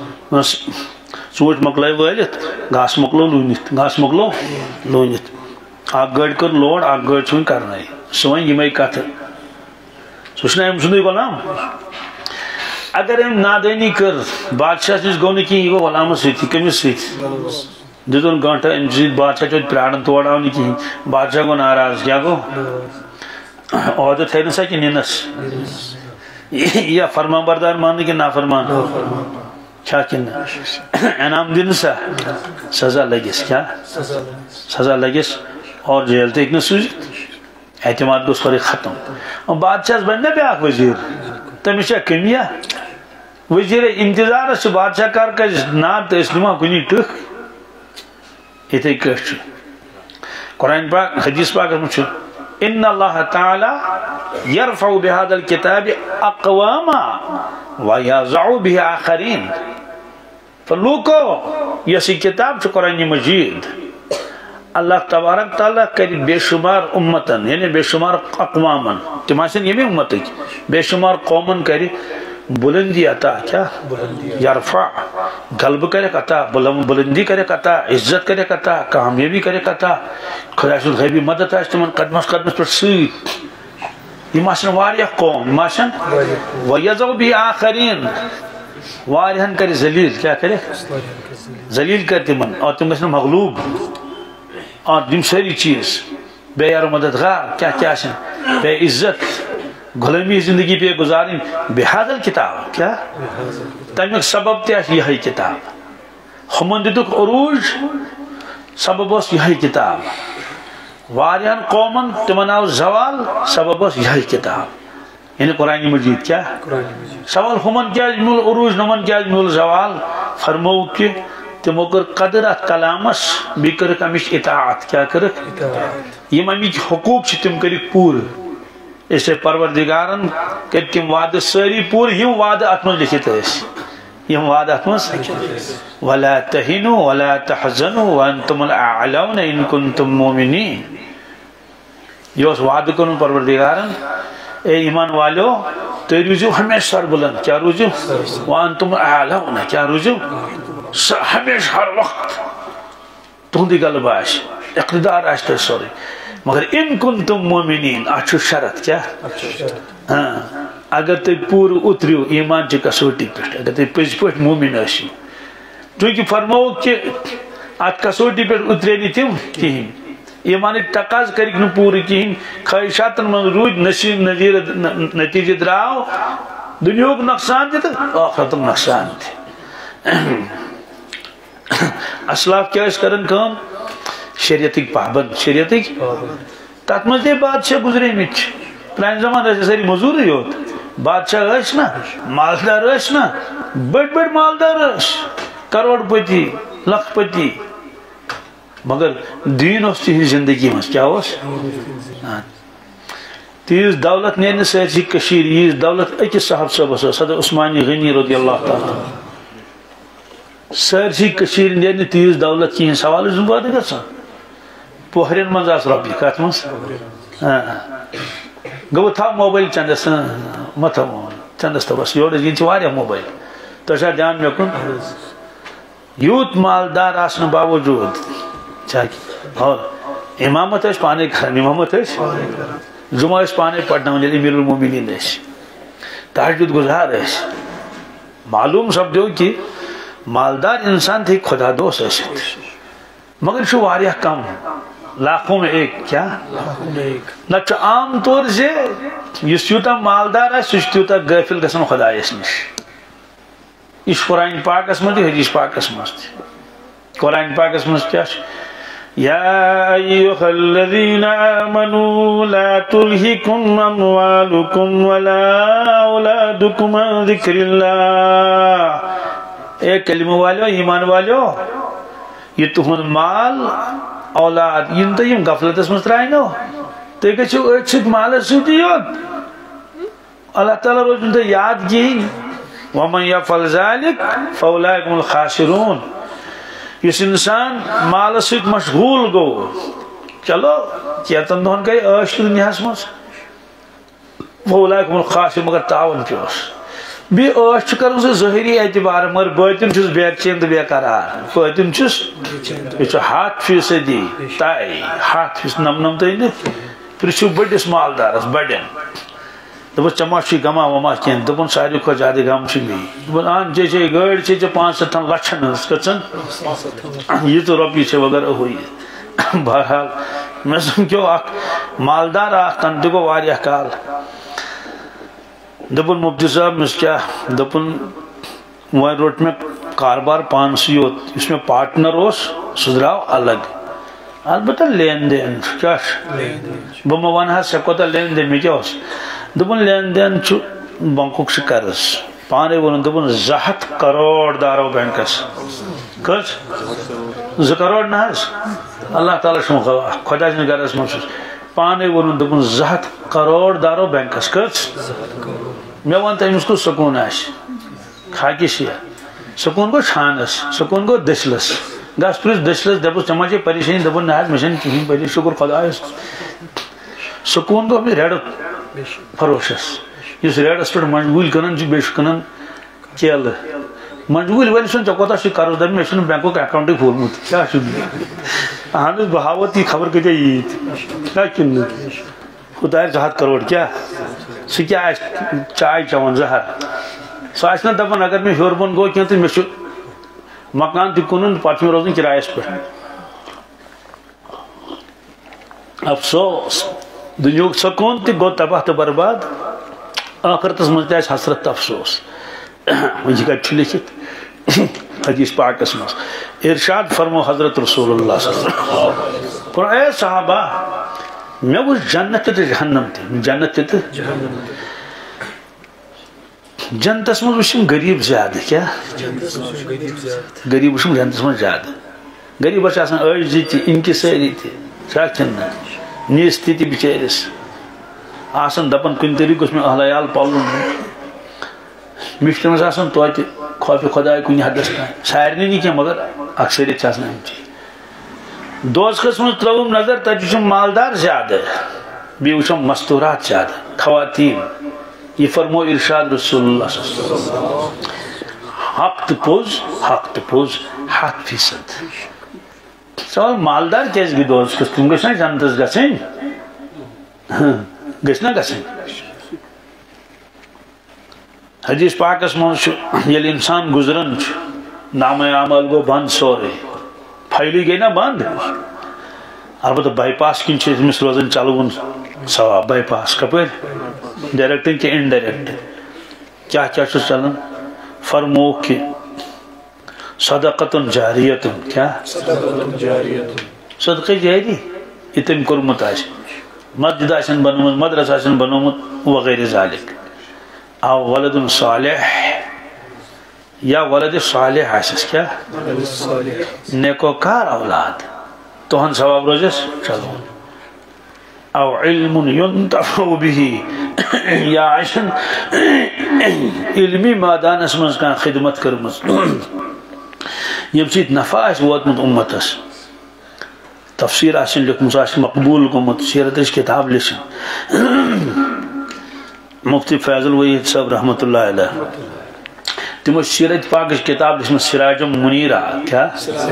ژوٗنٛٹھۍ مۄکلٲے وٲلِتھ گاسہٕ مۄکلو لوٗنِتھ گاسہٕ مۄکلو لوٗنِتھ اکھ گٲڑۍ کٔر لوڈ اکھ گٲڑۍ چھِ وۄنۍ کرنَے سُہ وۄنۍ یِمے کتھٕ سُہ چھُنہ أمۍ سُنٛدُے غلام. اگر أمۍ نادٲنی کٔر بادشاہس نِش گوٚو نہٕ کِہیٖنۍ یہِ گوٚو غلامس سۭتی کٔمِس سۭتۍ دِتُن گٲنٛٹہٕ أمۍ سۭتۍ بادشاہ چھُ اَتہِ پیاران تور آو نہٕ کِہیٖنۍ بادشاہ گوٚو ناراض کیٛاہ گوٚو عہدٕ تھٲینس کہِ نِنس یا فرمان بردار ماننہٕ کِنہٕ نافرمان چھا کِنہٕ انعام دِنہٕ سا سزا لگٮ۪س کیٛاہ سزا لگٮ۪س اور جیل تہِ ہیٚکہِ نہٕ سوٗزِتھ اعتماد گوٚو سورُے ختم. بادشاہس بنہِ نا بیٛاکھ ؤزیٖر تٔمِس چھا کٔمیا ؤزیٖرے انتظارس چھُ بادشاہ کر کَرِ ناد تہٕ أسۍ نِمہو کُنی ٹٕکھ یِتھے کٲٹھۍ چھُ قرآن پاک حدیث پاکس منٛز چھُ ان اللہ تعالیٰ یرفع بہذا الکتاب اقواما ویضع بہ آخرین. لوٗکو یۄس یہِ کِتاب چھِ قرآنِ مجیٖد اللہ تبارک تعالیٰ کرِ بے شُمار اُمتن یعنی بے شُمار اقوامن تِم آسن ییٚمہِ اُمتٕکۍ بے شُمار قومن کرِ بُلندی عطا کیٛاہ یرفع غلبہٕ کریکھ عطا بُلندی کریکھ عطا عزت کریکھ عطا کامیٲبی کریکھ عطا خۄدا سُنٛد غیبی مدد آسہِ تِمن قدمس قدمس پٮ۪ٹھ سۭتۍ. یِم آسن واریاہ قوم یِم آسن ویضع بہ آخرین واریاہن کرِ ذلیٖل کیٛاہ کریکھ ذلیٖل کرِ تِمن اور تِم گژھن مغلوٗب اور یِم سٲری چیٖز بے یار مددگار کیٛاہ کیٛاہ آسن بے عزت غلٲمی زندگی پیٚیہِ گُزارٕنۍ بہذا الکتاب کیٛاہ تمیُک سبب تہِ آسہِ یِہے کِتاب ہُمن دِتُکھ عروٗج سبب اوس یِہے کِتاب واریان قومن تمن آو زوال سبب اس یہ کتاب یعنی قرآن مجید کیا سوال ہمن کیا میول عروج نمن کیا میول زوال فرمو کہ تمو کر قدر ات کلامس بی کرک امش اطاعت کیا کرک یم امک حقوق تم کرک پور اسے پروردگارن کہ تم وعدہ ساری پور یم وعدہ ات من لکھت اس یم وعدہ ات من ولا تہنوا ولا تحزنوا وانتم الاعلون ان کنتم مؤمنین یہ اس وعدہ کرن پروردگارن اے ایمان والو تو روزو ہمیشہ سر بلند کیا روزو وانتم اعلون کیا روزو ہمیشہ ہر وقت تہندی غلبہ آش اقتدار آش تو سوری مگر ان کنتم مومنین اچھو شرط کیا اگر تی پور اتریو ایمان چی کسوٹی پیٹ اگر تی پز پیٹ مومن آشی چونکہ فرماؤ کہ ات کسوٹی پیٹ اترینی تیم کہیں ایمانی تقاض کرک نو پوری کہیں خواہشاتن من روج نشین نتیجہ دراو دنیا کو نقصان تھی تو آخرت نقصان تھی اسلاف کیا اس کرن کام شریعتک پابند شریعتک تات مجھے بادشاہ گزرے مچ پران زمان ایسے ساری مزور ہی ہوتا بادشاہ ایس نا مالدار ایس نا بڑ مالدار ایس کروڑ پتی لکھ پتی مگر دین اس تھی زندگی میں کیا اس تیز دولت نیرنے سرسی کشیر یہ دولت اکس صاحب صاحب صدر عثمانی غنی رضی اللہ تعالی سرسی کشیر نیرنے تیز دولت کی سوال زنباد گا سا پوہرین منزاس ربی کات منز گو تھا موبائل چندس متھا چندس تا بس یور جن چواریا موبائل تو شاید جان میں کن یوت مالدار آسن باوجود چاہیے اور امامت ہے پانے کرن امامت ہے جمعہ اس پانے پڑھنا ہوں امیر المومنین ہے تہجد گزار ہے معلوم سب جو کہ مالدار انسان تھی خدا دوست ہے مگر شو واریہ کم لاکھوں میں ایک کیا نچو عام طور سے اس یوتا مالدار ہے سوچ تیوتا غافل قسم خدا اس نش اس قرآن پاک اسمت ہے حدیث پاک اسمت قرآن پاک اسمت کیا يا أيها الذين آمنوا لا تلهكم أموالكم ولا أولادكم عن ذكر الله ایک کلمہ والو ایمان والو یہ تہن مال اولاد یم تو یم غفلت مز ترائنو تھی گھو أچھ مال سۭتی یوت اللہ تعالیٰ روزن تو یاد کہین ومن يفعل ذلك فأولئك هم الخاسرون اس انسان مال سۭتۍ مشغول گو چلو کیتن دہن گئی عٲش دنیا مز فأولئك هم الخاسرون مگر تعاون پیوس بی عٲش کرن سہ ظٲہری اعتبار مگر باطن چھس بے چین تو بے قرار باطن چھس یہ 100% طے 100% پرچھو بڑس مالدارس بڑین دپس چما چھ گما وما کین دپن ساری کھو زیادہ غم چھ می دپن آن چے گاڑی چھ 5-7 لچھن کچن یہ تو رۄپیہِ چھ وغیرہ ہوئی بہرحال میں سمجھو اخ مالدار اخ تن تہ گو واریاہ کال دپن مفتی صاحب مس کیا دپن وۄنۍ روٹ مےٚ کاربار پانسٕے یوت یُس مےٚ پارٹنر اوس سُہ درٛاو الگ البتہ لین دین کیا بہ مہ ون ژےٚ کوتاہ لین دین مےٚ کیاہ اوس دپن لین دین چھُ بنکُک چھُ قرض پانے ووٚنُن دپن 200 کروڑ دارو بینکس کٔژ 2 کروڑ نہ حظ اللہ تعالیٰ چھُ خۄدا سٕنٛدِس گرس منٛز چھُس پانے ووٚنُن دپن 200 کروڑ دارو بینکس کٔژ مےٚ ووٚن تٔمِس کُس سکوٗن آسہِ خاکہِ شیا سکوٗن گوٚو چھانس سکوٗن گوٚو دٔسلس گژھ پرٛژھ دٔسلس دپُس ژےٚ ما چھے پریشٲنی دپُن نہ حظ مےٚ چھنہٕ کِہیٖنۍ پریشٲنی شُکر خۄدایس سکوٗن گوٚو مےٚ ریڈٕ فروشس یُس ریڈس پٮ۪ٹھ منجگوٗلۍ کٕنان چھُ بیٚیہِ چھُ کٕنان کیلہٕ منجگوٗلۍ وٲلِس ووٚن ژےٚ کوتاہ چھُے قرض دپہِ مےٚ چھُنہٕ بینکُک اکاونٹٕے کھوٗلمُت کیاہ چھُ اہن حظ بہٕ ہاوو تی خبر کۭتیاہ ییٖتۍ کیاہ کِنہٕ نہٕ ہُہ دارِ 200 کروڑ کیاہ سُہ کیاہ آسہِ چاے چٮ۪وان زہر سُہ آسہِ نا دپان اگر مےٚ ہیوٚر بۄن گوٚو کینٛہہ تہٕ مےٚ چھُ مکان تہِ کُنُن پتہٕ چھُ مےٚ روزُن کِرایس پٮ۪ٹھ افسوس دُنیہُک سکوٗن تہِ گوٚو تباہ تہٕ برباد ٲخرتس منٛز تہِ آسہِ حسرت تہٕ افسوس وۄنۍ یہِ کتہِ چھُ لیکھِتھ حدیث پاکس منٛز ارشاد فرمو حضرت رسول اللہ صلی اللہ علیہ وسلم اے صحابہ میں وہ جنت تہ جہنم تہ جنت تہ جنتس من وشم غریب زیادہ کیا غریب وشم جنتس من زیادہ غریب آسان أڑۍ زٕ تہِ انکہِ سٲری تہِ چھنہ نیس تہِ بچٲرس آسان دپان کُنہِ طریٖقہٕ گوٚژھ مےٚ اہلایال پلُن مےٚ چھُ تٔمِس آسان توتہِ خوفہِ خۄداے کُنہِ حدس تام سارنٕے نہٕ کینٛہہ مگر اکثریت چھِ آسان اَمچی دوزخس منٛز ترٛٲوٕم نظر تتہِ وٕچھُم مالدار زیادٕ بیٚیہِ وٕچھُم مستوٗرات زیادٕ خواتیٖن یہ فرمو ارشاد رسول اللہ صلی اللہ علیہ وسلم حق تہٕ پوٚز 100%. سوال مالدار کیٛازِ گٔے دوزخس تِم گٔژھۍ نا جنتس گژھٕنۍ گٔژھۍ نا گژھٕنۍ حدیث پاکس منٛز چھُ ییٚلہِ انسان گُزران چھُ نامہ اعمال گوٚو بنٛد سورُے فایلٕے گٔے نا بنٛد البتہ بائی پاس کِنۍ چھُ أمِس روزان چلوُن ثواب بائی پاس کپٲرۍ ڈائریکٹ کہ انڈائریکٹ کیا چھُ چلان فرمو کہ صدقۃ جاریۃ کیا صدقہ جاری یہ تم کورمت آسہِ مسجد آسن بنومت مدرسہ آسن بنومت وغیرہ ذالک او ولد صالح یا ولد صالح آسس کیا نیکوکار اولاد تہن ثواب روزس چلو او علم ينتفع به یا آسن علمی مادانس من کان خدمت کرمز یم سیت نفع آس واتمت امتس تفسیر آسن لکھمس آسن مقبول گومت سیرتش کتاب لکھن مفتی فیض الوحید صاحب رحمۃ اللہ علیہ تمو سیرت پاکش کتاب لکھن سراج منیرہ کیا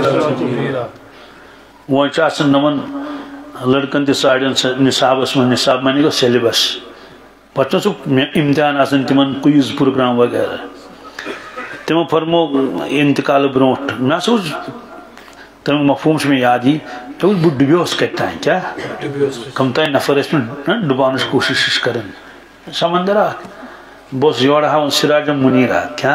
وہ آسن نمن لڑکن تہ ساڑین نصابس من نصاب معنی گو سیلبس پتہ سو امتحان آسن تمن کوئز پروگرام وغیرہ تمو فرمو انتقال برونٹ میں سوچ تم مفہوم میں یاد ہی تو بہ ڈبیوس کتنا کیا کم تین نفر اس میں ڈبانس کوشش کرن سمندر بہت یورہ ہاؤن سراج منیرہ کیا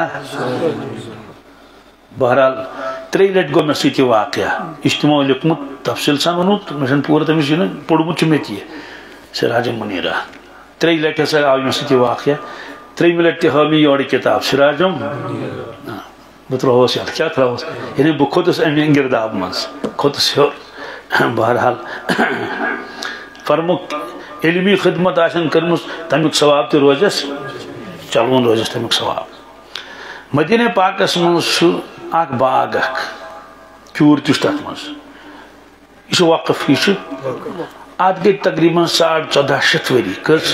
بہرحال 3 لٹ گو میں سیتی واقعہ اجتماع لکھمت تفصیل سان ونوت میں پورا تمس یہ پڑمت مت یہ سراج منیرہ 3 لٹ ہسا آو میں سیتی واقعہ 3 لٹ تہ ہاو یور کتاب سراجم بہ تروس یاد کیا تروس یعنی بہ کھوتس امہ گرداب مز کھوتس ہیور بہرحال فرمو علمی خدمت آسن کرمس تمیک ثواب تہ روزس چلون روزس تمیک ثواب مدینہ پاکس مز اک باغ اک کیور تہ تت مز یہ وقف یہ ات گئی تقریباً 1450 ؤری کس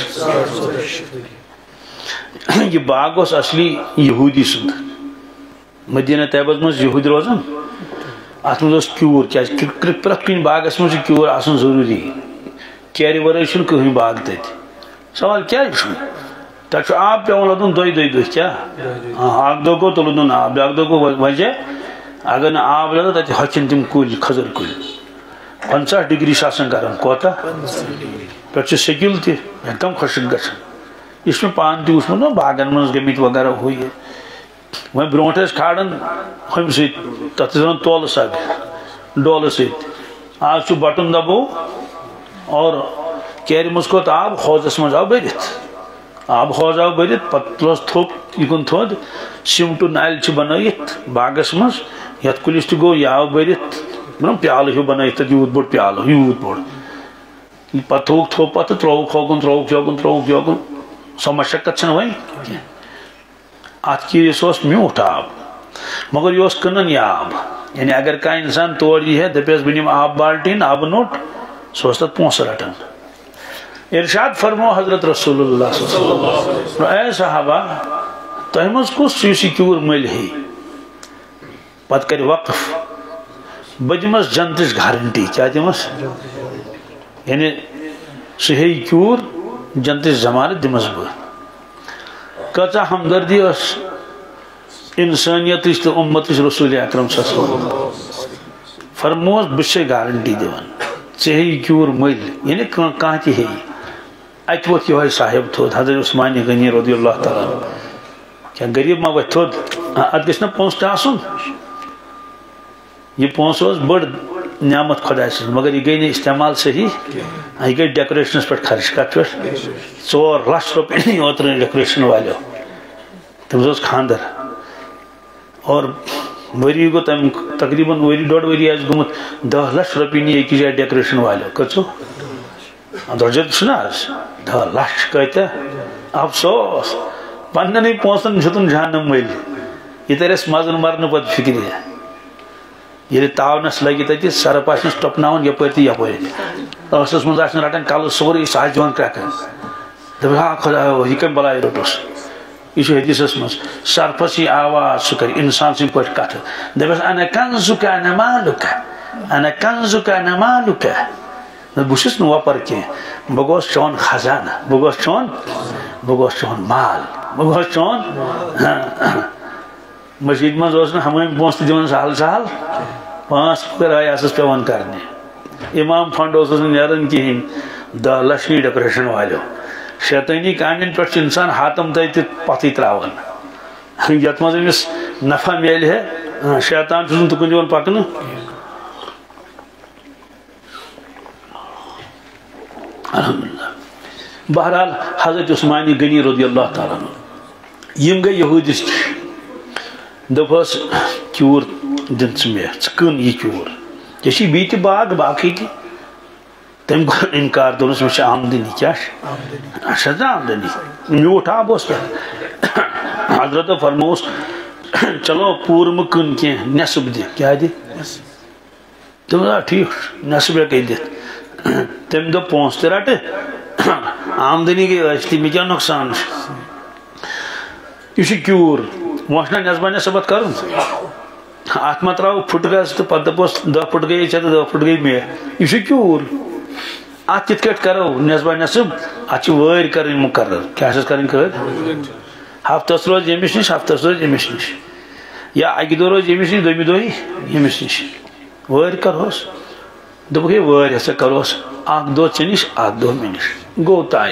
یہ باغ اس اصلی یہودی سند مدینہ طیبہ مز یہود روزان ات مز کیور کیا پرت کن باغس مز کیور آسن ضروری کیرِ ورٲے چھُنہٕ کٕہٕنۍ باغ تتہِ سوال کیٛازِ چھُ تتہِ چھُ آب پیوان لدُن دۄیہِ دۄہ کیٛاہ اکھ دۄہ گوٚو تہٕ لدُن آب بیٛاکھ دۄہ گوٚو وجہ اگر نہٕ آب لدو تتہِ ہۄژن تِم کُلۍ کھٔزٕر کُلۍ 50 ڈگری چھُ آسان گرم کوتاہ پٮ۪ٹھٕ چھُ سیٚکِل تہِ ایکدم خۄشٕک گژھان یہ چھُ مےٚ پانہٕ تہِ وٕچھمُت نا باغن منٛز گٔمٕتۍ وغیرہ ہُہ یہِ وۄنۍ برونٛٹھ ٲسۍ کھالان ہُمہِ سۭتۍ تتھ ٲسۍ ونان تولہٕ سگ ڈولہٕ سۭتۍ آز چھُ بٹُن دبو اور کیرِ مز کھوت آب حوضس مز آو برتھ آب حوض آو برتھ پتہ تلوس تھوپ یکن تھود سیمٹو نالہِ چھ بنٲیِتھ باغس مز یتھ کُلِس تہِ گوٚو یہِ آو برتھ پیالہٕ ہیوٗ بنٲیِتھ یوٗت بوٚڑ پیالہٕ یوٗت بوٚڑ پتہٕ تھووُکھ تھوپ پتہٕ ترٛووُکھ ہوکُن ترٛووُکھ یوکُن ترٛووُکھ یوکُن سۄ مشقت چھنہٕ وۄنۍ کینٛہہ اتھ کیٖرِس اوس میوٗٹھ آب مگر یہِ اوس کٕنان یہِ آب یعنی اگر کانٛہہ انسان تور یی ہے دپیس بہٕ نِمہٕ آب بالٹیٖن آبہٕ نوٚٹ سُہ اوس تتھ پونٛسہٕ رٹان ارشاد فرمو حضرت رسول اللہ صلی اللہ علیہ وسلم اے صحابہ تۄہہِ منٛز کُس یُس یہِ کیوٗر مٔلۍ ہیٚیہِ پتہٕ کرِ وقف بہٕ دِمس جنتٕچ گارنٹی کیٛاہ دِمس یعنی سُہ ہیٚیہِ کیوٗر جنتٕچ ضمانت دِمس بہٕ کۭژاہ ہمدردی ٲس انسٲنیتٕچ تہٕ اُمتٕچ رسول اکرم صلی اللہ علیہ وسلم فرموس بہٕ چھسے گارنٹی دِوان ژےٚ ہیٚیہِ کیوٗر مٔلۍ یعنی کانٛہہ تہِ ہیٚیہِ اَتہِ ووٚتھ یِہوٚے صاحب تھوٚد حضرت عثمان غنی رضی اللہ تعالیٰ کیٛاہ غریٖب ما وۄتھِ تھوٚد اَتھ گژھِ نا پونٛسہٕ تہِ آسُن یہ پونٛسہٕ اوس بٔڑ نعمت خدا سن مگر یہ گئی استعمال صحیح یہ گئی ڈیکوریشنس پہ خرچ کت پہ 4 لچھ روپیے اوتر ڈیکوریشن والو تمس خاندر اور وری گو تم تقریباً وری 1.5 وری گومت 10 لچھ روپیے نی ایک جائے ڈیکوریشن والو کچو درجت چھنا 10 لچھ کتہ افسوس پنن پونسن چھتن جہنم ول یہ ترس مزن مرن پت فکر یہ تاونس لگی تتہ سرپ آس ٹپناون یپر تو یپر ٲسس منٛز آسن رٹان کل سورُے سُہ آسہِ دِوان کرٛٮ۪کہٕ دپان ہا خدایا یہ کمہِ بلاے روٚٹُس یہ چھُ حدیثس منٛز سرپس یہ آواز سُہ کرِ انسان سٕنٛدۍ پٲٹھۍ کتھٕ دپس انا کنزُکا انا مالُکا انا کنزُکا انا مالُکا بہٕ چھُس نہٕ وۄپر کینٛہہ بہٕ گوس چون خزانہ بہٕ گوس چون مال بہٕ گوس چون مسجد منٛز اوس نہٕ ہمٲمۍ پونٛسہٕ تہِ دِوان سہل سہل 5 کرایہِ ٲسٕس پیوان کرنہِ امام فنڈ اوسُس نہٕ نیران کِہیٖنۍ 10 لچھ نی ڈیکوریشن والیو شیطٲنی کامٮ۪ن پٮ۪ٹھ چھُ انسان ہاتم تتہِ پتھٕے تراوان یتھ منٛز أمِس نفع میلہِ ہے شیطان چھُس نہٕ تُکُن دِوان پکنہٕ الحمدللہ بہرحال حضرت عثمانی غنی رضی اللہ تعالیٰ عنہ یم گئی یہودس دپس چور دن ژٕ مےٚ ژٕ کٕن یہِ چور ژےٚ چھی بیٚیہِ تہِ باغ باقٕے تہِ تٔمۍ کوٚر انکار دوٚپنس مےٚ چھِ آمدنی کیٛاہ چھِ اچھا آمدنی میوٗٹھ آب اوس پٮ۪ٹھ حضرتو فرمووُس چلو پوٗرٕ مہٕ کٕن کینٛہہ نٮ۪صٕب دِ کیٛاہ دِ دوٚپُس آ ٹھیٖک چھُ نٮ۪صٕب ہٮ۪کَے دِتھ تٔمۍ دوٚپ پونٛسہٕ تہِ رٹہٕ آمدنی گٔے ٲسۍ تہِ مےٚ کیٛاہ نۄقصان چھُ یہ چھُ کیوٗر وۄنۍ چھُنا نٮ۪صبا نٮ۪صب اتھ کرُن اتھ ما تراو پھٹ گژھ تہٕ پتہٕ دپوس 10 پھٹ گٔیے ژےٚ تہٕ 10 پھٹ گٔے مےٚ یہ چھُ کیوٗر اتھ کِتھ کٲٹھۍ کرو نٮ۪صبا نٮ۪صب اتھ چھِ وٲرۍ کرٕنۍ مقرر کیٛاہ چھس کرٕنۍ کٲر ہفتس روز ییٚمِس نِش ہفتس روز ییٚمِس نِش یا اکہِ دۄہ روز ییٚمِس نِش دوٚیمہِ دۄہ ییٚمِس نِش وٲرۍ کرہوس دوٚپُکھ ہے وٲرۍ ہسا کروس اکھ دۄہ ژےٚ نِش اکھ دۄہ مےٚ نِش گوٚو طے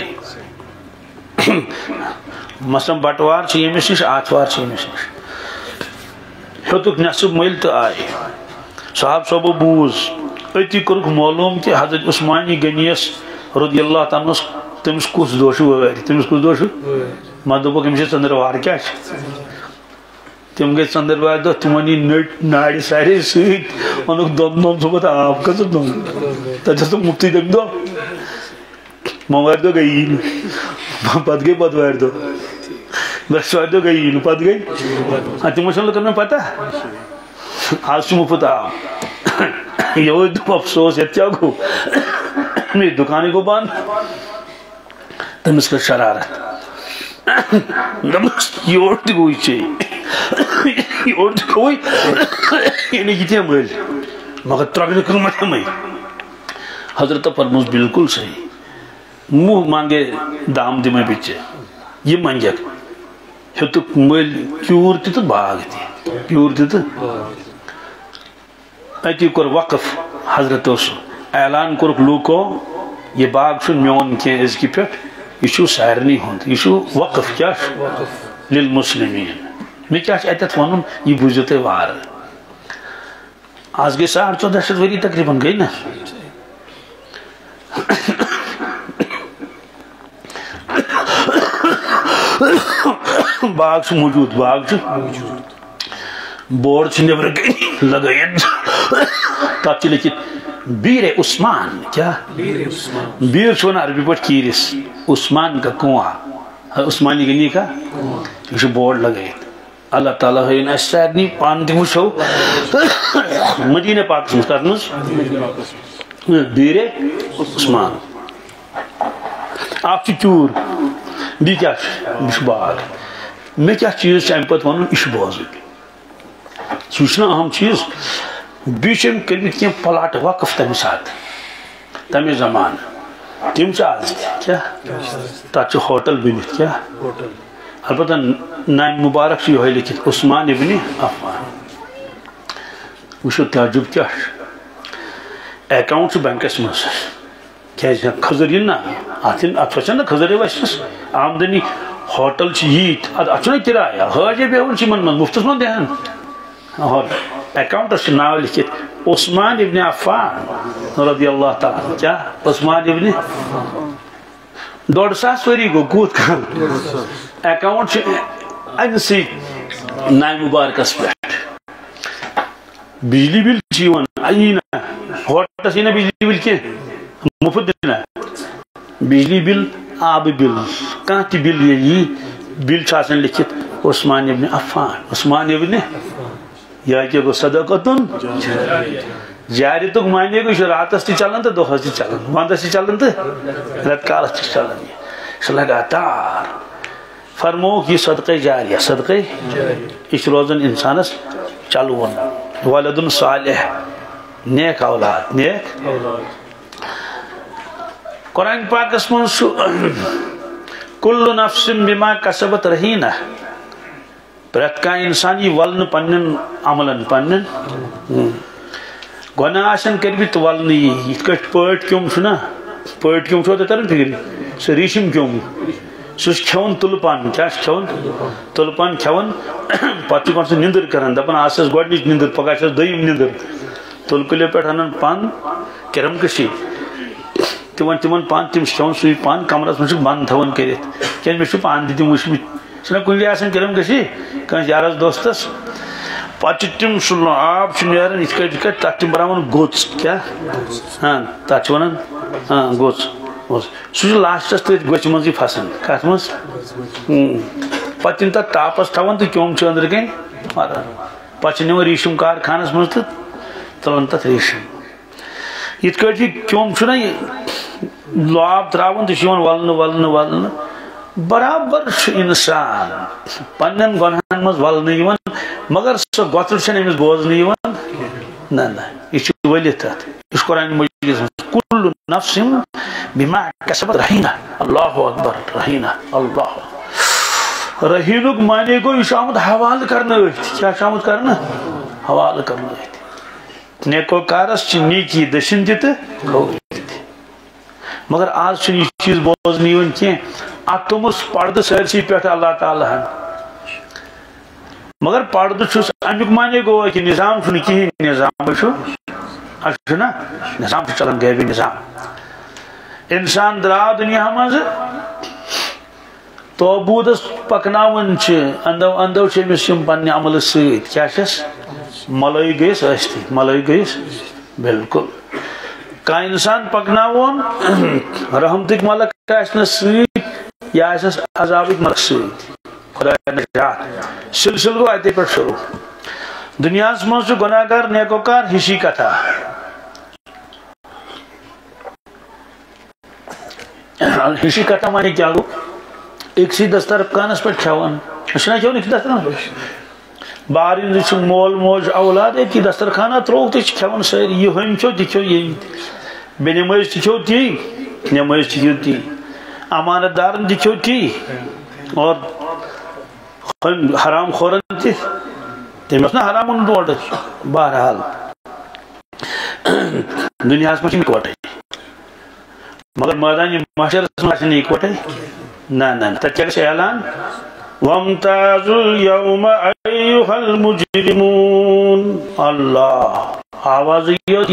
مثلاً بٹوار چھِ ییٚمِس نِش آتھوار چھِ ییٚمِس نِش ہیوٚتُکھ نٮ۪صٕب مٔلۍ تہٕ آیہِ صاحب صٲبو بوٗز أتی کوٚرُکھ معلوٗم کہِ حضرت عثمانی غنیَس رضی اللہ تعالیٰ ہَس تٔمِس کُس دۄہ چھُ وٲرۍ تٔمِس کُس دۄہ چھُ مگر دوٚپُکھ أمِس چھِ ژٔنٛدٕروار کیٛاہ چھِ تِم گٔے ژٔنٛدٕروارِ دۄہ تِمن نی نٔٹۍ نارِ سارے سۭتۍ اوٚنُکھ دۄن صُبحس آب کٔژٕ دۄن تَتہِ اوس مُفتٕے تَمہِ دۄہ بوموارِ دۄہ گٔیی نہٕ پتہٕ گٔے بۄدوارِ دۄہ برٛٮ۪سوارِ دۄہ گٔیی نہٕ پتہٕ گٔے تِمو چھَنہٕ لُکن مےٚ پتہ آز چھُ مُفت آب یہوے دوٚپ افسوس یتھ کیٛاہ گوٚو مےٚ دُکانٕے گوٚو بنٛد تٔمِس کٔر شرارت دوٚپمَس یورٕ تہِ گوٚوٕے ژےٚ یورٕ تہِ گوٚوٕے یعنی یہِ تہِ مٔلۍ مگر ترٛۄگنہٕ قۭمتھ ہٮ۪مَے حضرتو فرمووُس بالکل صحیح منٛہ مانگے دام دِمَے بہٕ ژےٚ یہِ منٛگٮ۪کھ ہیوٚتُکھ مٔلۍ کیوٗر تہِ تہٕ باغ تہِ کیوٗر تہِ تہٕ اتی کوٚر وقف حضرتو سُہ اعلان کوٚرُکھ لوٗکو یہِ باغ چھُنہٕ میون کینٛہہ أزکہِ پٮ۪ٹھ یہ چھُ سارنٕے ہُنٛد یہ چھُ وقف کیٛاہ چھُ لِلمُسلِمیٖن مےٚ کیٛاہ چھُ اَتٮ۪تھ وَنُن یہِ بوٗزِو تُہۍ وارٕ آز گٔے 1400 ؤری تقریٖباً گٔے نا باغ چھُ موٗجوٗد باغ چھُ بورڈ چھُ نیٚبرٕ کَنۍ لگٲیِتھ تَتھ چھُ لیکھِتھ بیٖرے عثمان کیٛاہ بیٖر چھُ وَنان عربی پٲٹھۍ کیٖرِس عثمان کا کنواں عثمانی غنی کا یہ چھُ بورڈ لگٲیِتھ اللہ تعالیٰ ہٲیِن اَسہِ سارنٕے پانہٕ تہِ وٕچھو مدیٖنہ پاکس منٛز کتھ منٛز بیٖرے عثمان اکھ چھُ چوٗر بیٚیہِ کیٛاہ چھُ یہِ چھُ باغ مےٚ کیٛاہ چیٖز چھُ اَمہِ پتہٕ وَنُن یہِ چھُ بوزُن سُہ چھُنہ اہم چیٖز بیٚیہِ چھِ أمۍ کٔرمٕتۍ کینٛہہ پلاٹ وقف تمہِ ساتہٕ تمہِ زمانہٕ تِم چھِ آز تہِ کیٛاہ تتھ چھُ ہوٹل بٔنِتھ کیٛاہ البتہ نامہِ مُبارک چھُ یِہوے لیکھِتھ عثمان ابن عفان وٕچھو تعجب کیٛاہ چھُ اٮ۪کاوُنٹ چھُ بینکس منٛز کیٛازِ کھٔزٕر یِن نا اتھ وٕچھن نا کھٔزٕرے وَسٮ۪س آمدنی ہوٹل چھِ ییٖتۍ اتھ چھُنہ کِراے حٲجے بیہوان چھِ یِمن منٛز مُفتس منٛز دِہن اکاؤنٹس ناو لکھت عثمان ابن عفان رضی اللہ تعالیٰ کیا عثمان ابن 150 وری گو کوت کم اکاؤنٹ امہ سی نائ مبارکس پہ بجلی بل چیون اینا ہوٹس اینا بجلی بل کی مفت دینا بجلی بل آب بل کانتی بل یہ بل چھاسن لکھت عثمان ابن عفان عثمان ابن یا کہ گو صدقتن جاری تک معنی گو راتس تی چلن تو دہس تی چلن وندس تی چلن تو رت کالس تی چلن یہ لگاتار فرموک یہ صدقہ جاریہ صدقہ یہ روزن انسانس چلون ولد صالح نیک اولاد نیک قرآن پاک اسمن کل نفس بما کسبت رہینہ پرت کا انسان یہ ولن پنن عملن پنن گناہ آسن کر بھی تو ولن یہ کٹ پٲٹ کیوں چھنا پٲٹ کیوں چھو ترن فکر سہ ریشم کیوں سہ کھون تلپان کیا کھون تلپان کھون پتہ کون سہ نندر کران دپان آسس گۄڈنِچ نندر پگہ چھس دوٚیِم نندر تلکُلہِ پٮ۪ٹھ انان پن کرم کشی تمن پان تم کھون سُے پان کمرس منٛز چھُکھ بنٛد تھاوان کٔرِتھ کیازِ مےٚ چھُ پانہٕ تہِ تِم وٕچھمٕتۍ چھُنہ کُنہِ جایہِ آسان کرم کشی کٲنٛسہِ یارس دوستس پتہٕ چھِ تِم سُہ آب چھُ نیران یِتھ کٔٹھۍ تتھ تِم بناوان گوٚژ کیاہ ہاں تتھ چھِ ونان ہاں گوٚژ سُہ چھُ لاسٹس تٔتھۍ گوٚژھِ منٛزٕے پھسان کتھ منٛز پتہٕ تِم تتھ تاپس تھاوان تہٕ کیوٚم چھُ أنٛدرٕ کَنۍ مران پتہٕ چھِ نِوان ریٖشِم کارخانس منٛز تہٕ تُلان تتھ ریٖشِم یِتھ کٔٹھۍ یہِ کیوٚم چھُنہ یہِ لاب تراون تہٕ چھُ یِوان ولنہٕ ولنہٕ ولنہٕ برابر چھُ انسان پننٮ۪ن گۄنہن منٛز ولنہٕ یِوان مگر سۄ گۄژٕر چھنہٕ أمِس بوزنہٕ یِوان نہ نہ یہِ چھُ ؤلِتھ تتھ یہِ چھُ قرآن مجیدس منٛز کُلُ نفس بما کسبت رہینہ اللہ اکبر رہینہ اللہ رہینُک معنی گوٚو یہِ چھُ آمُت حوالہٕ کرنہٕ أتھۍ کیاہ چھُ آمُت کرنہٕ حوالہٕ کرنہٕ أتھۍ نیکوکارس چھِ نیکی دٔچھِنۍ تہِ تہٕ کھووٕرۍ تہِ مگر آز چھُنہٕ یہِ چیٖز بوزنہٕ یِوان کینٛہہ اتھ توٚمُت پردٕ سٲرسٕے پٮ۪ٹھ اللہ تعالیٰ ہن مگر پردٕ چھُس امیُک معنی گوٚو کہِ نظام چھُنہٕ کِہیٖنۍ نظام چھُ نا نظام چھُ چلان غیبی نظام انسان درٛاو دُنیا منٛزٕ توبوٗدس پکناوان چھِ اندو اندو چھِ أمِس یِم پننہِ عملہٕ سۭتۍ کیاہ چھس ملٲے گٔیس ٲسۍتھٕے ملٲے گٔیس بالکل کانٛہہ انسان پکناوون رحمتٕکۍ ملک آسنس سۭتۍ یا آسنس عذابٕکۍ ملک سۭتۍ خۄدایا نجات سلسلہٕ گوٚو اتے پٮ۪ٹھ شروع دُنیاہس منٛز چھُ گۄناہ گار نیکوکار ہِشی کتھا ہِشی کتھا معنی کیا گوٚو أکسٕے دسترخانس پٮ۪ٹھ کھٮ۪وان چھُنہ کھٮ۪وان أکسٕے دسترخانس پٮ۪ٹھ بارٕنۍ چھُ مول موج اولاد أتی دسترخانا ترٛووُکھ تہٕ چھِ کھٮ۪وان سٲری یہِ ہُمۍ کھیوٚو تہِ کھیوٚو ییٚمۍ تہِ بے نٮ۪مٲزۍ تہِ کھیوٚو تی نٮ۪مٲزۍ تہِ کھیوٚو تی امانت دارن تہِ کھیوٚو تی اور حرام خورن تہِ تٔمۍ اوس نہ حرام اوٚنمُت اورٕ بہرحال دُنیاہس منٛز چھِ اِکوٹے مگر مٲدانہِ محشرس منٛز آسن اِکوٹے نہ نہ تتہِ کیاہ گژھِ اعلان وامتازوا اليوم أيها المجرمون اللہ آواز یہ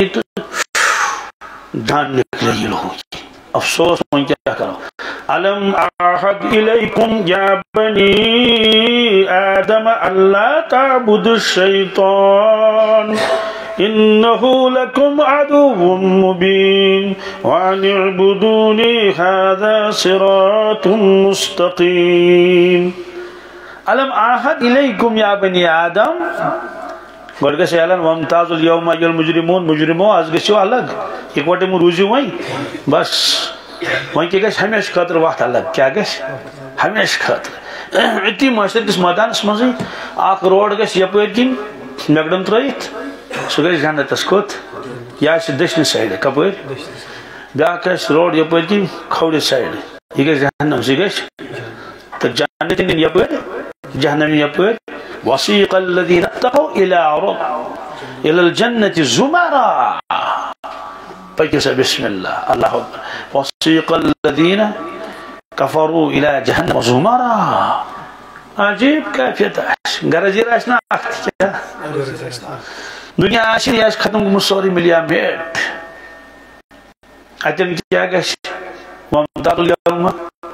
جان نکلے یہ لوگوں کی افسوس من کیا کرو ألم أعهد إليكم يا بني آدم ألا تعبدوا الشيطان إنه لكم عدو مبين وأن اعبدوني هذا صراط مستقيم ألم أعهد إليكم يا بني آدم گۄڈٕ گژھِ اعلان وامتازوا اليوم أيها المجرمون مجرمو آز گژھِو الگ اِکوٹے مہ روٗزِو وۄنۍ بس وۄنۍ کیٛاہ گژھِ ہمیشہٕ خٲطرٕ وتھ الگ کیٛاہ گژھِ ہمیشہٕ خٲطرٕ أتی معاشرٕ کِس مٲدانس منٛزٕے اکھ روڈ گژھِ یپٲرۍ کِنۍ میکڈم ترٲیِتھ سُہ گژھِ جنتس کوٚت یہِ آسہِ دٔچھنہِ سایڈٕ کپٲرۍ بیٛاکھ آسہِ روڈ یپٲرۍ کِنۍ کھوورِ سایڈٕ یہِ گژھِ جہنم یہِ گژھِ تہٕ جنت نِنۍ یپٲرۍ جہنم نِنۍ یپٲرۍ وسيق الذين اتقوا إلى الجنة زمرا فكس بسم الله الله أكبر وسيق الذين كفروا إلى جهنم زمرا عجيب كيف غرض آسنا کیا دنیا آشن یہ ختم گمت سوری ملیا میٹ اتن کیا گش ومتاق اليوم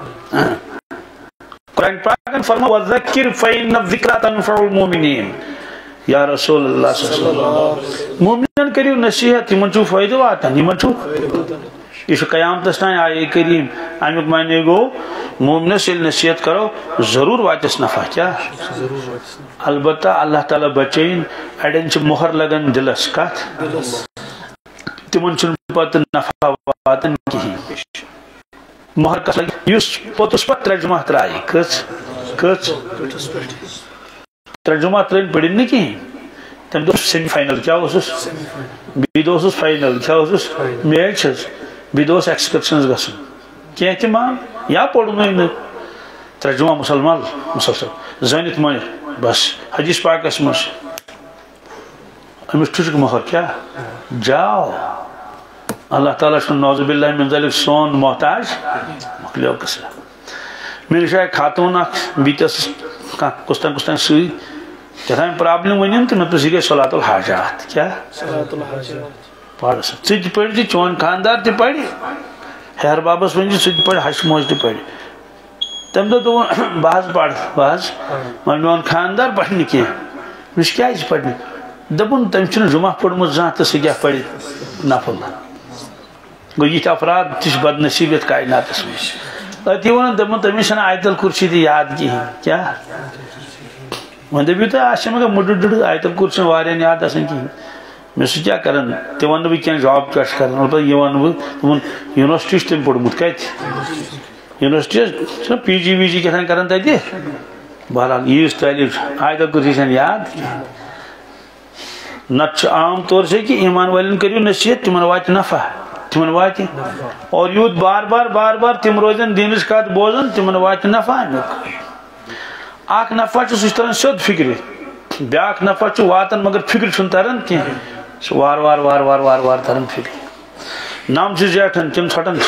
قرآن پاکن فرما وذکر فإن الذکرى تنفع المؤمنین یا رسول اللہ صلی اللہ علیہ وسلم مومنین کریو نصیحت یمن چھو فائدہ واتن یمن چھو یہ قیامت تستان آئے کریم امیک معنی گو مومنس یل نصیحت کرو ضرور واتس نفع کیا البتہ اللہ تعالیٰ بچین اڑین چھ مہر لگن دلس کت تمن چھ پت نفع واتن کہیں مہر کس لگی یس پوتس پت ترجمہ ترائی کچ ترجمہ ترین پڑھن نہیں کہیں تم دو سیمی فائنل کیا ہوسس بی دوسس فائنل کیا ہوسس میچ بی دوس ایکسکرپشنز گسن کیا احتمام یا پڑھنو ہی ترجمہ مسلمان مسلسل زینت مانی بس حدیث پاک اسمس امس ٹھچک مہر کیا جاؤ اللہ تعالیٰ شن نعوذ باللہ من ذلك سون محتاج مکلیو کسا میرے شاید خاتون بیتس کستان سوئی جہاں پرابلم ونین تو میں تو سیگے صلاة الحاجات کیا صلاة الحاجات پڑھ سکتے سجھ پڑھ دی چون خاندار تی پڑھی خیر بابس ونجی سجھ پڑھ حش موج تی پڑھی تم تو بعض پڑھ بعض میون خاندار پڑھنے کی مجھ کیا اس پڑھنے دبن تم چن جمعہ پڑھ مجھ زہاں تو سجھا پڑھی نافل گو یہ افراد تش بد نصیبت کائنات اس میں اتی ونن دبن تمیشن آیت الکرسی دی یاد کی کیا وہاں دبیو تا آشم کا مڈ آیت الکرسی وارین یاد اسن کی میں سو کیا کرن تی ون بھی کیا جواب کش کرن اور یہ ون بھی تمن یونیورسٹی تم پڑھ مت کہت یونیورسٹی پی جی وی جی کہتن کرن تا دی بہرحال یہ تعلیم آیت الکرسی سن یاد نت عام طور سے کہ ایمان والن کریو نصیحت تمن وات نفع تمن وات اور یوت بار بار تم روزن دینس کات بوزن تمن وات نفع اخ نفع چھ سسترن سود فکر بیاکھ نفع چھ واتن مگر فکر چھن ترن کی وار ترن فکر نام چھ زیٹن تم ژھٹن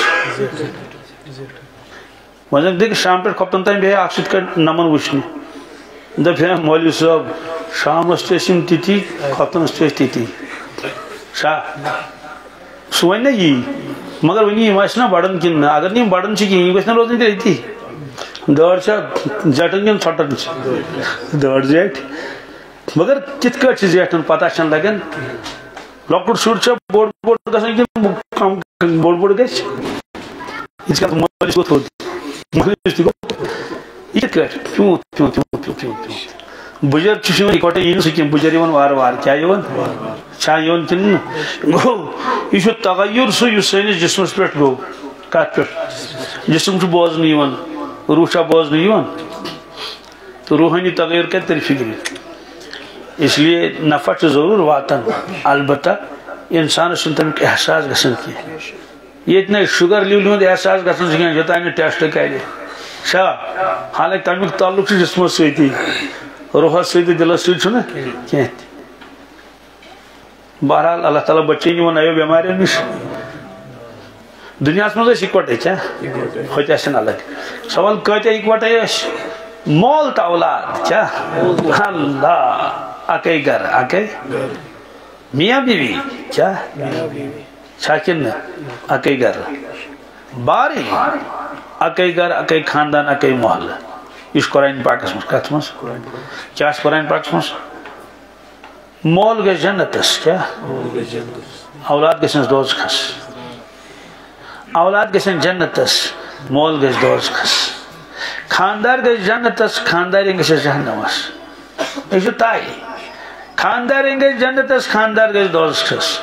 وزن دیکھ شام پہ کھپتن تم بے اخ سٹ کر نمن وچھنی دپ مولوی صاحب شام اسٹیشن تیتی کھپتن اسٹیشن تیتی شاہ سو ون یہ مگر ونی نا بڑن کن اگر نہیں بڑن کی یہ گھن روزن تیتی دڑ زیٹن کن ژھٹن دڑ زیٹ مگر کت کٹ زیٹن پتہ چھ لگان لکٹ شر بوڑ گھن کن بوڑ گھس یہ مولوی گو مولوی تہ گو یہ کٹ پیوت بجر اکوٹے یہ سکیم بجر وار کیا چھا کن گو یہ تغیر سو سنس جسمس پہ گو کت پہ جسم بوزن روح بوزن تو روحانی تغیر کت تر فکر اس لیے نفع ضرور واتن البتہ انسان سن تمیک احساس گھن کی یہ شوگر لیول ہند احساس گھن کی یوتان ٹیسٹ کرے شاہ حالانکہ تمیک تعلق جسمس ستی روحس ست دلس ست بہرحال اللہ تعالیٰ بچین یمن ایو بیماریو نش دنیا مز اکوٹے کیا ہوتے الگ سوال کتیا اکوٹے مول تو اولاد کیا اللہ اکے گھر اکے میاں بیوی کیا چھاکن اکے گھر باری اکے گھر اکے خاندان اکے محل یہ قرآن پاکس مز کت مز کیا قرآن پاکس مز مول گھس جنتس کیا اولاد گھس دوزخس اولاد گھن جنتس مول گھس دوزخس خاندار گھس جنتس خاندار گھس جہنمس یہ تائی خاندار گھس جنتس خاندار گھس دوزخس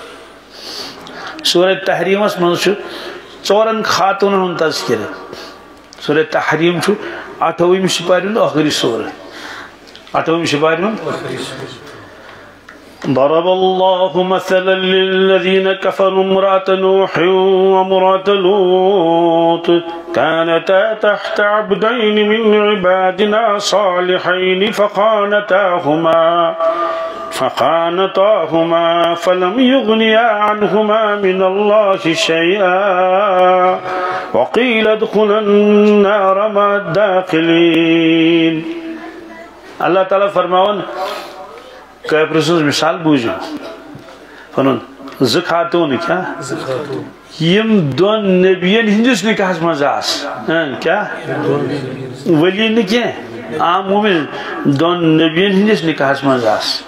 سورہ تحریمس مز ژورن خاتونن ہند تذکر سورہ تحریم 28 سپارہ آخری سورہ 28 سپارہ ضرب الله مثلا للذين كفروا امرأة نوح وامرأة لوط كانتا تحت عبدين من عبادنا صالحين فخانتاهما فلم يغنيا عنهما من الله شيئا وقيل ادخلا النار مع الداخلين اللہ تعالیٰ فرماون کافر سٕنٛز مثال بوٗزِو پنُن زٕ خاتوٗن کیا یم دون نبیین ہندس نکاحس مز کیا ولی نہ کینٛہہ عام مومن دون نبیین ہندس نکاحس مز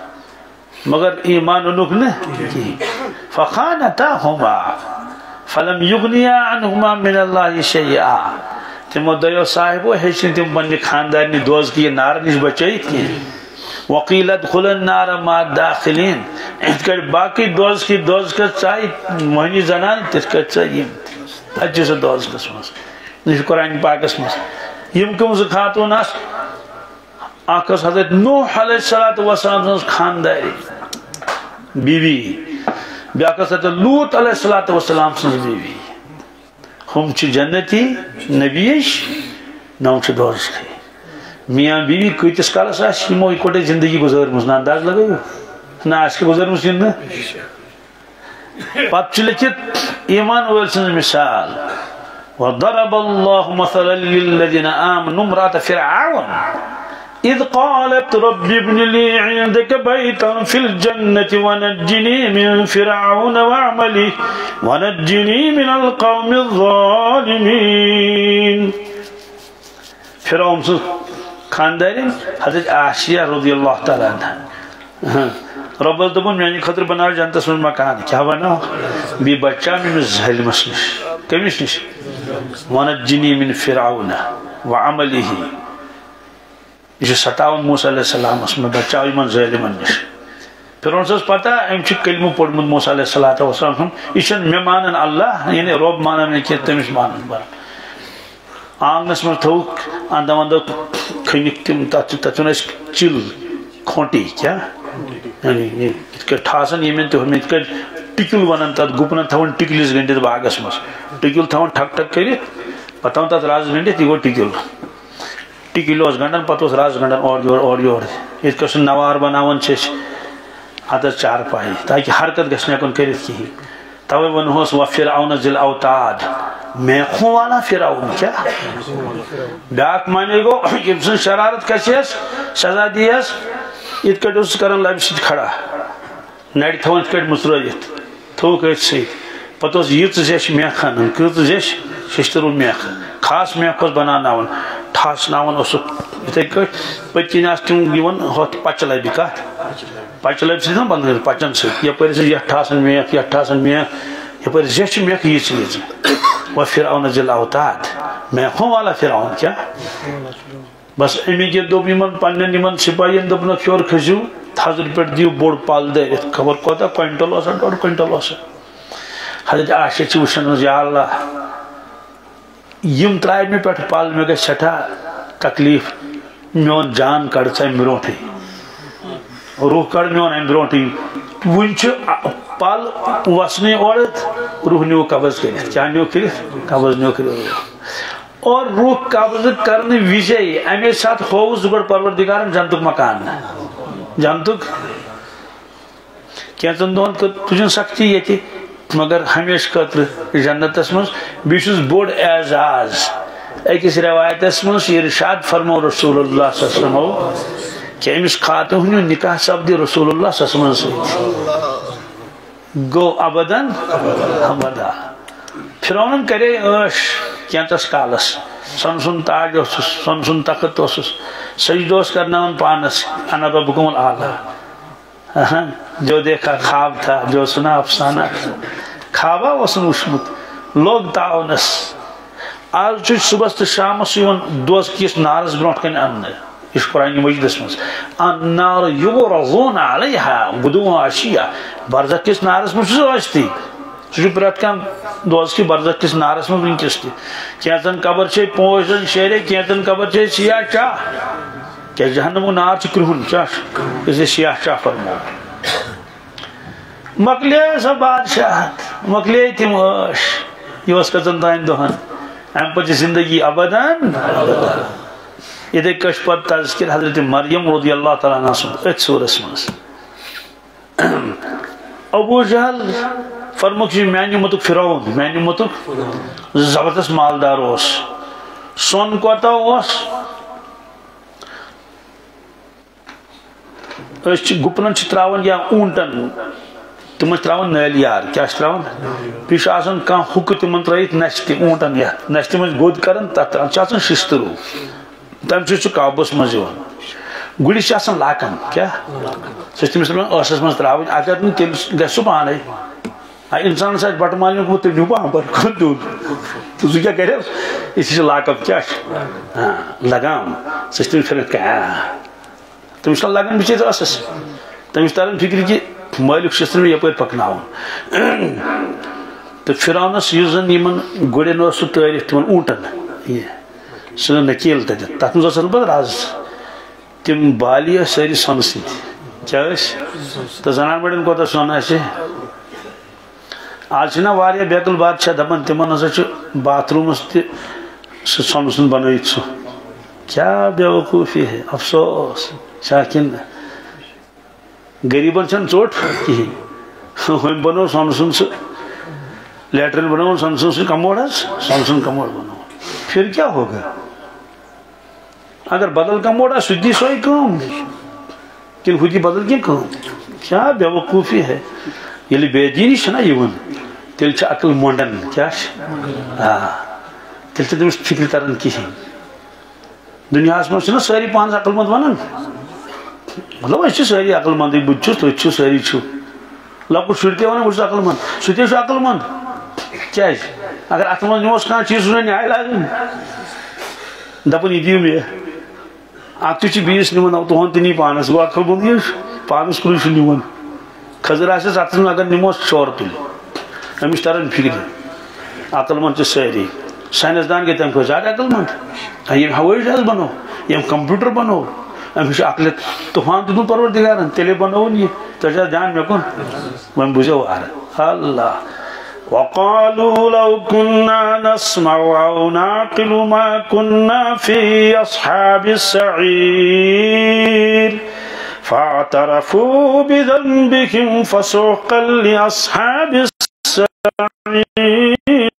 مگر ایمان اونُکھ نہٕ فخانتاہما فلم یغنیا عنہما من اللہ شیئا تمو دۄیو صاحبو ہیٚچھ نہٕ تِم پننہِ خاندارنہِ دوزکی نار نش بچٲیِتھ کینٛہہ وقیل ادخلوا النار مع الداخلین یِتھ کٲٹھۍ باقٕے دوزکی دوزکس ژاے مۄہنی زنان تِتھ کٲٹھۍ ژاے یِم اتہِ چھِ سۄ دوزکس منٛز یہِ چھُ قرآن پاکس منٛز یِم کٕم زٕ خاتوٗن آسہٕ اکھ ٲس حضرت نوح علیہ الصلوۃ والسلام سٕنٛز خاندارِ بیوی بیاکھ ٲس حضرت لوط علیہ الصلوۃ والسلام سٕنٛز بیوی ہم چھِ جنتی نبیش نو چھِ دوزخی میاں بیوی کۭتِس کالس آسہِ یِمو اِکوٹے زندگی گُزٲرمٕژ نہ انداز لگٲیِو نہ آسہِ گُزٲرمٕژ یِم نہٕ پتہٕ چھُ لیکھِتھ ایمان وٲلۍ سٕنٛز مثال وضرب الله مثلا للذين آمنوا امرأة فرعون إذ قالت رب ابن لي عندك بيتا في الجنة ونجني من فرعون وعمله ونجني من القوم الظالمين فرعون خاندارین حضرت عائشہ رضی اللہ تعالیٰ عنہ رب دپن میانہ خاطر بناو جنتس من مکان کیا بناو بی بچہ میمس ظالمس نش کمس نش ونجنی من فرعون وعمله یہ 57 موسیٰ علیہ السلام میں بچاو یمن ظالمن نش فرعون سس پتہ ام چھ کلمہ پڑھمت موسیٰ علیہ السلام یہ مے مانن اللہ یعنی رب مانن کہ تمس مانن بر آنگنس من تھوک اندہ وندہ کھنک تم تت چل کھونٹی کیا یعنی ٹھاسن یمن تو ہم ٹکل ونان تت گپن تھون ٹکلس گنڈت باغس مز ٹکل تھون ٹھک ٹھک کرت پتہ تھون تت رز گنڈت یہ گو ٹکل گنڈان پتہ رز گنڈان اور یور یت کس نوار بناون اتس چارپائی تاکہ حرکت گھس نکن کرت کہین توے ونہوس وفرعون ذی الاوتاد میخوں والا فرعون کیا بیاکھ مانے گو یم سن شرارت کسیس سزا دیس یت کٹ اس کرن لب سۭتۍ کھڑا نڑ تھون یت کٹ مسرٲیِتھ تھوک أتھۍ سۭتۍ پتہٕ اوس یِژ زیچھ میکھ انن کۭژ زیچھ ششتروٗ میکھ خاص میکھ اوس بناوناوان ٹھاسناوان اوسُکھ یِتھٕے کٲٹھۍ پٔتۍ کِنۍ آسہٕ تِم یِوان ہۄتھ پچہِ لبہِ کتھ پچہِ لبہِ سۭتۍ نا بنٲوِتھ پچن سۭتۍ یپٲرۍ ٲسۍ یتھ ٹھاسان میکھ یتھ ٹھاسان میکھ یپٲرۍ زیچھ میکھ یِژ یِژ وفرعون ذی الاوتاد میخوں والا فرعون کیا بس امی دوٚپ یِمن پننٮ۪ن یِمن سپاہین دوٚپنکھ ہیوٚر کھٔسِو تھزرٕ پٮ۪ٹھ دِیِو بوٚڑ پل دٲرِتھ خبر کوتاہ کوینٹل اوسا 1.5 کوینٹل اوسا حضرت عائشہ چھِ وٕچھان یا اللہ یم ترٛایہِ مےٚ پٮ۪ٹھ پل مےٚ گژھِ سٮ۪ٹھاہ تکلیٖف میون جان کڑ ژٕ امہِ برونٛٹھٕے روح کڑ میون امہِ برونٛٹھٕے وٕنہِ چھُ پل وسنے اور روح نیو قبض کرت کیا نیو کرت قبض نیو کرت اور روح قبض کرنے وجے امی ساتھ ہوس گڑ پروردگارن جنتک مکان جنتک کینژن دون تجن سختی یتی مگر ہمیشہ خاطر جنتس مز بیس بوڑ اعزاز اکس روایتس مز ارشاد فرمو رسول اللہ صلی اللہ علیہ وسلم کہ امس خاتون نکاح سپدی رسول اللہ صلی اللہ علیہ وسلم گو ابدن ابدا فرعون کرے عش کینتس کالس سن سن تاج سن سن تخت سجدوس کرناون پانس انا ربکم الاعلی جو دیکھا خواب تھا جو سنا افسانہ خوابا وسن وشمت لوگ تعاونس آج صبح تو شام دوز کس نارس برونٹ کن ان اس قرآن مجدس مز النار یعرضون علیہا غدوا عشیا برزخ کس نارس مز ثتی سہ پریت کم دوز کی برزخ کس نارس مز ونکس تہ کینژن قبر چھ پوشن شیرے کینژن قبر چھ سیاہ چاہ کہ جہنم نار چھ کرہن چاہ اسے سیاہ چاہ فرمو مکلے سب بادشاہت مکلے تم عش یہ اس کتن تین دہن ام پتہ زندگی ابدن یہ کش پت تذکر حضرت مریم رضی اللہ تعالیٰ عنہ سن ات سورس مز ابو جہل فرموک میانہ متک فرعون میانہ متک زبردست مالدار اس، 1 کوتاہ اس گپنن تراون یا اونٹن تم تراون نالیار کیا تراون بیس آسان کان حک تمن ترائیت نشتی اونٹن یا نشتی مجھ گود کرن تک آسان شسترو تم چھ قابوس مز گڑس آسان لاکن کیا سہ تمس ٲسس مز تراون اگر نہ تیل گژھِ سُہ پانے انسان آسہِ بٹہٕ مالنہِ گوٚمُت تٔمۍ نیوٗ پامبر دوٚد تہٕ سُہ کیٛاہ کَرِ یہِ چھِ لاکَپ کیٛاہ چھِ لگام سُہ چھِ تٔمِس پھِرِتھ تٔمِس چھُنہٕ لگان بِچٲرِس ٲسَس تٔمِس چھِ تران فِکرِ کہِ مٲلِک چھُس مےٚ یَپٲرۍ پَکناوُن تہٕ فِرعونَس یُس زَن یِمن گُرٮ۪ن اوس سُہ تٲرِتھ تِمن اوٗنٹن سُہ نٔکیٖل تَتٮ۪تھ تَتھ منٛز ٲسن پَتہٕ رَز تِم بالی ٲسۍ سٲری سۄنہٕ سۭتۍ کیٛاہ ٲسۍ تہٕ زنان مٔڈٮ۪ن کوتاہ سۄن آسہِ آج چھِنا واریاہ بیکل بادشاہ دپان تِمن ہسا چھُ باتھ روٗمس تہِ سُہ سۄنہٕ سُنٛد بنٲیِتھ سُہ کیٛاہ بے وقوٗفی ہے افسوس چھا کِنہٕ غریٖبن چھنہٕ ژوٚٹ کِہیٖنۍ وۄنۍ بنوو سۄنہٕ سُنٛد سُہ لیٹرِن بنووُن سۄنہٕ سُنٛد سُہ کموڈ حظ سۄنہٕ سُنٛد کموڈ بنووُن پھر کیا ہوگا اگر بدل کموڈ آسہِ سُہ دی سۄے کٲم کِنہٕ ہُہ دی بدل کینٛہہ کٲم کیٛاہ بے وقوٗفی ہے ییٚلہِ بے دیٖنی چھِنا یِوان تیٚلہِ چھِ عقل مۄنڈان کیٛاہ چھِ تیٚلہِ چھِ تٔمِس فِکرِ تران کِہیٖنۍ دُنیاہس منٛز چھِنا سٲری پانس عقل مند ونان مطلب أسۍ چھِ سٲری عقل مندٕے بہٕ تہِ چھُس تُہۍ تہِ چھِو سٲری چھِو لۄکُٹ شُر تہِ ونان بہٕ چھُس عقل مند سُہ تہِ چھُ عقل مند کیٛازِ اگر اتھ منٛز نِموس کانٛہہ چیٖز سُہ چھُ نیاے لاگان دپان یہِ دِیِو مےٚ اکھ تہِ چھُ بیٚیِس نِوان تُہُنٛد تہِ نی پانس گوٚو عقل مند یہِ پانس کُنُے چھُ نِوان کھٔزٕر آسٮ۪س اتھس منٛز اگر نِموس شور تُلہِ أمِس چھِ تران فِکرِ عقل مند چھِ سٲری ساینس دان گٔے تمہِ کھۄتہٕ زیادٕ عقل مند ییٚمۍ ہوٲیی جہاز بنوو ییٚمۍ کمپیوٗٹر بنوو أمِس چھُ عقلہِ طوفان دیُتمُت پروردِگارن تیٚلے بنووُن یہِ تۄہہِ چھا دھیان مےٚ کُن وۄنۍ بوٗزِو وارٕ اللہ وقالوا لو كنا نسمع أو نعقل ما كنا في أصحاب السعير فاعترفوا بذنبهم فسحقا لأصحاب السعير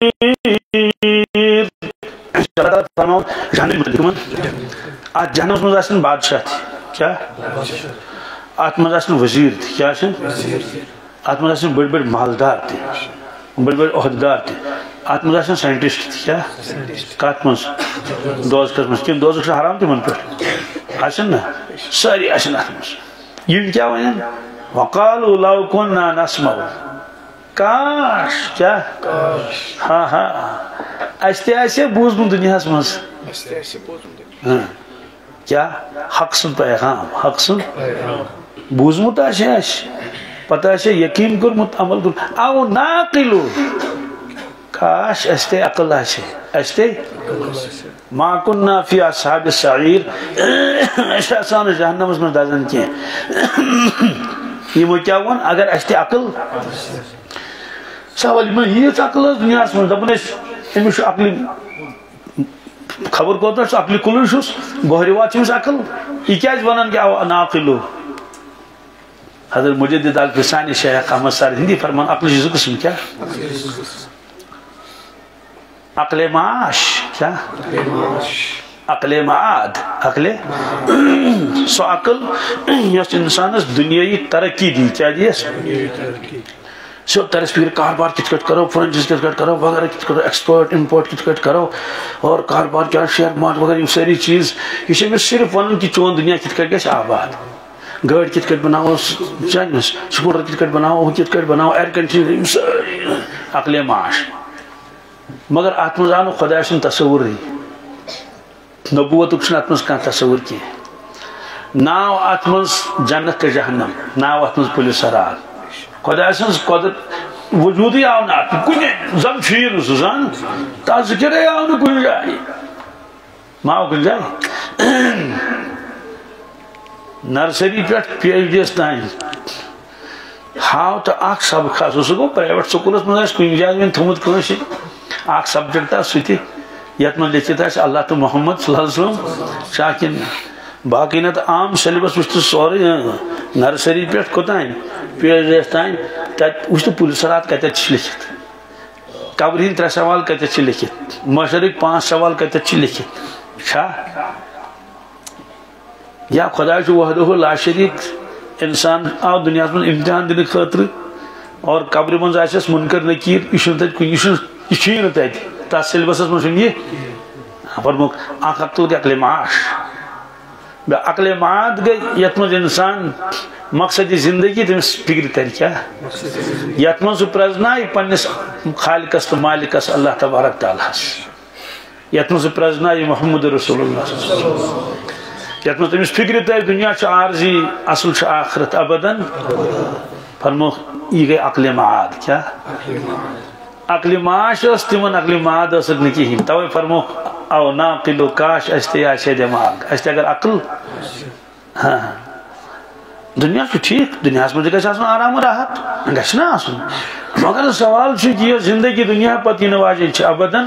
ات جہنمس مز آسن بادشاہ کیا ات مز آسن وزیر کیا ات مز آسن بڑی بڑی مالدار بڑی بڑی عہدیدار ات مز آسن سائنٹسٹ کیا کت مز دوزخس مز کن دوزخ حرام تمن پہ آسن نا ساری آسن ات مز یہ کیا ون وقالوا لو كنا نسمع کاش کیا ہاں ہاں اس تہ آسہِ بوٗزمُت دُنیاہس منٛز کیا حق سُنٛد پیغام حق سُنٛد بوٗزمُت آسہِ اَسہِ پتہٕ آسہِ یقیٖن کوٚرمُت عمل کوٚرمُت او ناقلو کاش اَسہِ تہِ عقل آسہِ اَسہِ تہِ ما كنا في اصحاب السعير أسۍ آسہو نہٕ جہنمس منٛز دزان کینٛہہ یِمو کیٛاہ ووٚن اگر اَسہِ تہِ عقل سوال یِمن ییٖژ عقل ٲس دُنیاہس منٛز دپان ٲسۍ أمِس چھُ عقلہِ خبر کوتاہ چھُ عقلہِ کُلُے چھُس گوہرِ وات چھِ أمِس عقل یہِ کیٛازِ ونان کہِ او ناقلو حضرت مجدد الفسانی شیخ احمد سر ہندی فرمان عقل چھِ زٕ قٕسم کیٛاہ عقلِ معاش کیا عقلِ معاد عقلِ سۄ عقل یۄس انسانس دُنیٲیی ترقی دی کیٛاہ دِیس سیوٚد ترس فکر کاروبار کِتھ کٲٹھۍ کرو فرنچائز کِتھ کٲٹھۍ کرو وغیرہ کِتھ کٲٹھۍ ایکسپورٹ امپورٹ کِتھ کٲٹھۍ کرو اور کاروبار کیا شیئر مارکیٹ وغیرہ یِم سٲری چیٖز یہِ چھُ أمِس صرف ونان کہِ چون دُنیا کِتھ کٲٹھۍ گژھِ آباد گٲڑۍ کِتھ کٲٹھۍ بناوو چٲنِس سکوٗٹر کِتھ کٲٹھۍ بناوو ہُہ کِتھ کٲٹھۍ بناوو ایر کنڈیشنر یِم سٲری عقلِ معاش مگر اتھ منٛز آو نہٕ خۄداے سُنٛد تصوُرٕے نبوتُک چھُنہٕ اتھ منٛز کانٛہہ تصوُر کینٛہہ ناو اتھ منٛز جنت تہٕ جہنم ناو اتھ منٛز پُلہِ سرار خۄداے سٕنٛز قۄدرت وجوٗدٕے آو نہٕ اتھ کُنہِ زن چھُیی نہٕ سُہ زن تتھ ذِکرے آو نہٕ کُنہِ جایہِ ما آو کُنہِ جایہِ نرسری پٮ۪ٹھ پی ایچ ڈی یس تام ہاو تہٕ اکھ سبق سُہ گوٚو پرایویٹ سکوٗلس منٛز آسہِ کُنہِ جایہِ وۄنۍ تھوٚمُت کٲنٛسہِ اکھ سبجکٹ سُہ تہِ یتھ منٛز لیکھِتھ آسہِ اللہ تہٕ محمد صلی اللہ علیہ وسلم چھا کِنہٕ باقٕے نتہٕ عام سیلبس وٕچھ تہٕ سورُے نرسری پٮ۪ٹھ کوٚتام پی ایچ ڈی یس تام تتہِ وٕچھ تہٕ پُلہِ سرات کتٮ۪تھ چھِ لیکھِتھ قبرِ ہٕنٛدۍ 3 سوال کتٮ۪تھ چھِ لیکھِتھ محشرٕکۍ 5 سوال کتٮ۪تھ چھِ لیکھِتھ چھا یا خۄداے چھُ وحدہ لا شریٖک انسان آو دنیا من امتحان دن خاطر اور قبر من آس منکر نکیر یہ تک سیلبس من یہ فرموک عقل عقل معاش عقل معاد گئی یت من انسان مقصد زندگی تمس فکر تر کیا یت من سہ پرزنائے پنس خالقس تو مالکس اللہ تبارک تعالیٰ یت من سہ پرزنائے محمد رسول اللہ یت من تمس فکر تر دنیا عارضی اصل آخرت ابداً فرمو یہ گئی عقل معاد کیا عقل معاش اس تمن عقل معاد ثق نکہین توے فرمو او ناقل کاش استے آسے دماغ استے اگر عقل ہاں دنیا چھ ٹھیک دنیا مجھے گھس آسن آرام راحت گھس نا آسن مگر سوال یہ زندگی دنیا پتہ نواجن ابداً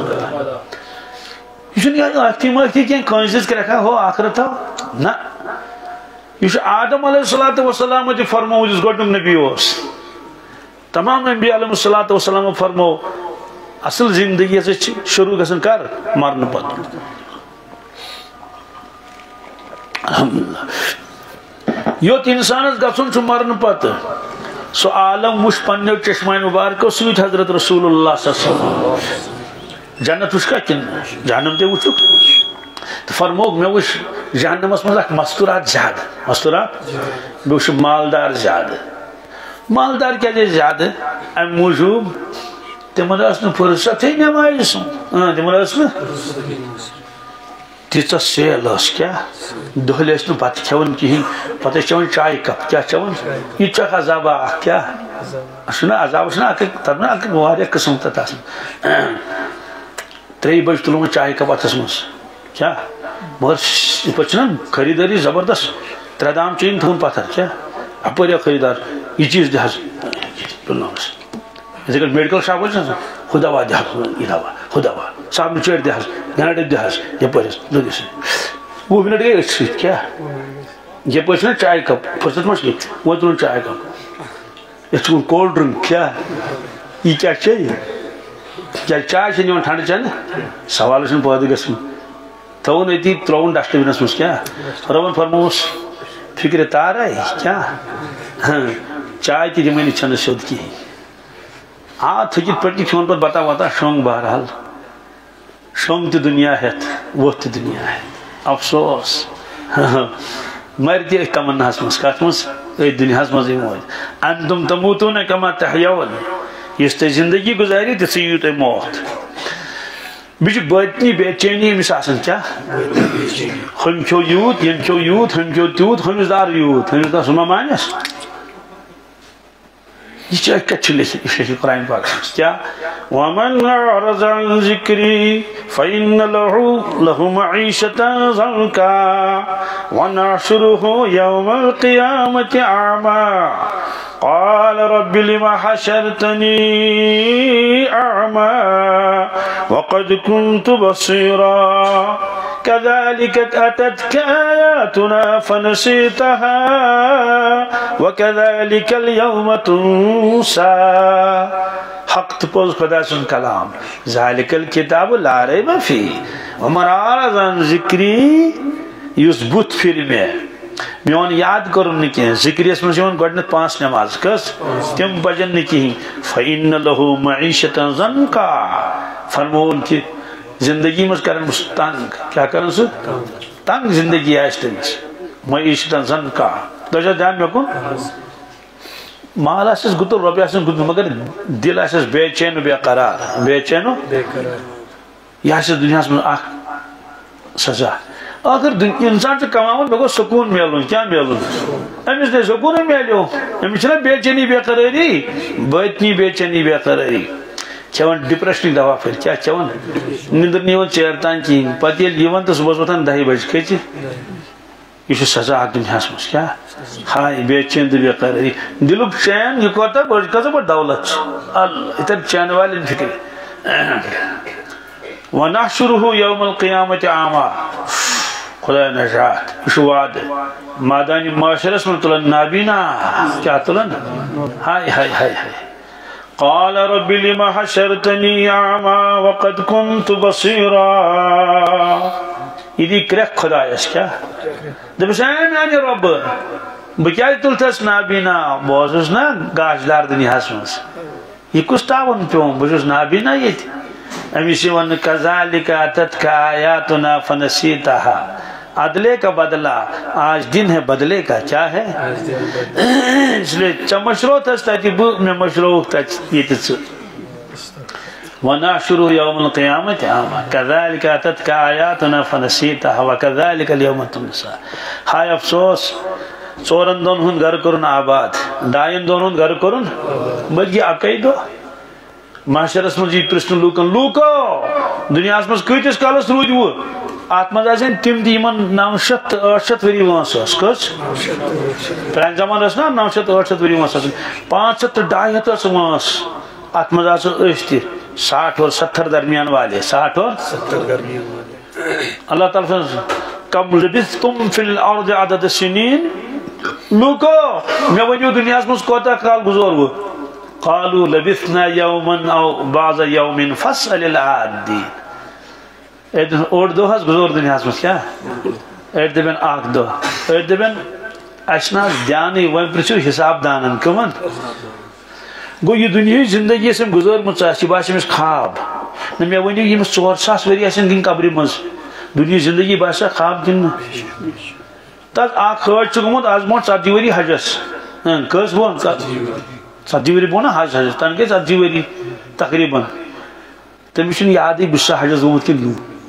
یہ احتمال کی کنس کرکھا ہو آخرت نا یہ آدم علیہ السلام فرمو اس گوڈنک نبی اس تمام انبیاء علیہ السلام فرمو اصل زندگی سے شروع گژھن کر مرن پتہ یوت انسانس گژھن مرن پتہ سو عالم وش پنو چشمہ مبارکو سوت حضرت رسول اللہ صلی اللہ علیہ وسلم جنت وش کا کن جہنم تے وچھک تو فرموک میں وش جہنمس من مستورات زیادہ مستورات میں وش مالدار زیادہ مالدار کیا دے زیادہ ام موجود تمن ٲس نہٕ فرصتھٕے نٮ۪مازِ سُنٛد تمن ٲس نہٕ تیٖژاہ سیل ٲس کیٛاہ دۄہلہِ ٲسۍ نہٕ بتہٕ کھٮ۪وان کِہیٖنۍ پتہٕ ٲسۍ چٮ۪وان چاے کپ کیٛاہ چٮ۪وان یہِ تہِ چھُ اکھ عذابا اکھ کیٛاہ چھُنہ عذاب چھُنہ اکھ تتھ نہ اکھ واریاہ قٕسم تتھ آسان 3 بجہِ تُلومُت چاے کپ اتھس منٛز کیٛاہ مگر یِتھ پٲٹھۍ چھُنہ خریٖدٲری زبردست 3 دام چیٖن تھوٚوُن پتھر کیٛاہ اپٲرۍ آو خریٖدار یہِ چیٖز دِ حظ تُلنٲوس یِتھے کٔنۍ میڈیکل شاپ ٲسۍ آسان ہُہ دوا دِ حظ یہِ دوا ہُہ دوا صابنہِ چٲٹۍ دِ حظ گنڈٕ دِ حظ یپٲرۍ حظ لٔگِس 20 منٹ گٔے أتھۍ سۭتۍ کیٛاہ یپٲرۍ چھُنہ چاے کپ فرصت ما چھِ کینٛہہ وۄنۍ تُلُن چاے کپ یتھ چھُ کولڈ ڈرٛنک کیٛاہ یہِ کیٛاہ چیٚیہِ کیٛازِ چاے چھِ نِوان ٹھنڈٕ چٮ۪نہٕ سوالٕے چھُنہٕ پٲدٕ گژھان تھوٚوُن أتی ترٛووُن ڈسٹہٕ بِنس منٛز کیٛاہ رۄبن فرمووُس فکرِ تارے کیٛاہ چاے تہِ دِمے نہٕ چٮ۪نہٕ سیوٚد کِہیٖنۍ تھٔکِتھ پٔٹِتھ کھیوٚن پتہٕ بتا وتا شۄنٛگ بہرحال شۄنٛگ تہِ دُنیا ہٮ۪تھ ووٚتھ تہِ دُنیا ہٮ۪تھ افسوس مر تہِ أتھۍ تمناہس منٛز کتھ منٛز أتھۍ دُنیاہس منٛزٕے موت انتم تموتون کما تحیون یُس تُہۍ زندگی گُزٲرِو تِژھٕے یِیِو تۄہہِ موت بیٚیہِ چھِ بٲطنی بے چینی أمِس آسان کیٛاہ ہُمۍ کھیوٚو یوٗت ییٚمۍ کھیوٚو یوٗت ہُمۍ کھیوٚو تیوٗت ہُمِس دار یوٗت ہُمِس دار سُہ ما مانٮ۪س یہ کت لکھت قرآن پاک کیا ومن اعرض عن ذکری فإن له معیشة ضنکا ونحشره یوم القیامة اعما قال رب لما حشرتنی اعما وقد كنت بصيرا كذلك أتتك آياتنا فنسيتها وكذلك اليوم تنسى حق تپوز خدا سن کلام ذالک الکتاب لا ریب فیہ ومن اعرض عن ذکری یس بت پھر میون یاد کرن نہ کینٛہہ ذکریس منٛز یِوان گۄڈنیتھ 5 نماز کس تم بجن نہ کِہیٖنۍ فإن له معیشة ضنکا فرمون کہ زندگی مز کرن تنگ کیا کرن سو تنگ زندگی آس تمس معیشة ضنکا تو دھیان مے کن مال آسس گتل رۄپیہِ آسن گتل مگر دل آسس بے چین و بے قرار بے چین و یہ آسس دنیاس من اکھ سزا اگر انسان سے کماون مے گو سکون میلن کیا میلن امس نے سکون میلیو امس چھنا بے چینی بے قراری باطنی بے چینی بے قراری کھیون ڈپریشن دوا پھر کیا کھیون نندر نیون چیر تان کہین پتہ ییٚلہِ یِوان تو صبح وتھان 10 بجے کھچ یہ سزا دنیاس مز کیا ہائے بے چین بے قراری دلک چین یہ کوتا کتھ بڑ دولت اللہ اتر چین والن فکر ونحشره یوم القیامت اعما خدا نجات یہ وعد مادانی معاشرس من تلن نابینا کیا تلن ہائے ہائے ہائے ہائے قال رب لما حشرتني اعما وقد كنت بصيرا یہ دی کرک خدا اس کیا دبس اے میانی رب بہ تلتس نابینا بہت نا گاشدار دنیا مز یہ کس تعاون پیوم بہت نابینا یہ امس ون کذالک اتتک آیاتنا فنسیتها عدلے کا بدلہ آج دن ہے بدلے کا کیا ہے اس لیے چمشرو تھا تاکہ میں مشروع تھا ونحشره يوم القيامة أعمى كذلك أتتك آياتنا فنسيتها وكذلك اليوم تنسى ہائے افسوس ژورن دون ہند گھر کرن آباد ڈاین دون ہند گھر کرن بلکہ اکی دو معاشرس مجھ یہ پرسن لوکو دنیا مز کتس کالس رود وہ ات مز آسن تم تمن 900-800 وری وانس کس پران زمانس نا 900-800 وری وانس 500-250 وانس ات مز آس اشتی 60 اور 70 درمیان والے 60 اور 70 درمیان والے اللہ تعالیٰ کم لبثتم فی الارض عدد سنین لوکو میں ونیو دنیا مز کوتا کال گزور وہ قالوا لبثنا يوما او بعض يوم فاسأل العادين اور دو ہز گزور دنیا مز کیا ایٹ دبن اخ دو ایٹ دبن اشنا دیانی ون پرچو حساب دانن کمن گو یہ دنیا زندگی سے گزر مچاسی باسی مس خواب نہ میں ونیو یہ 400 وری اسن دن قبر مز دنیا زندگی باسا خواب دن تک اخ خرچ چگمت از مون 40 وری حجس کس بون 40 وری بونا حج تن کے 40 وری تقریبا تمس یاد ہی بس حجس گوت کن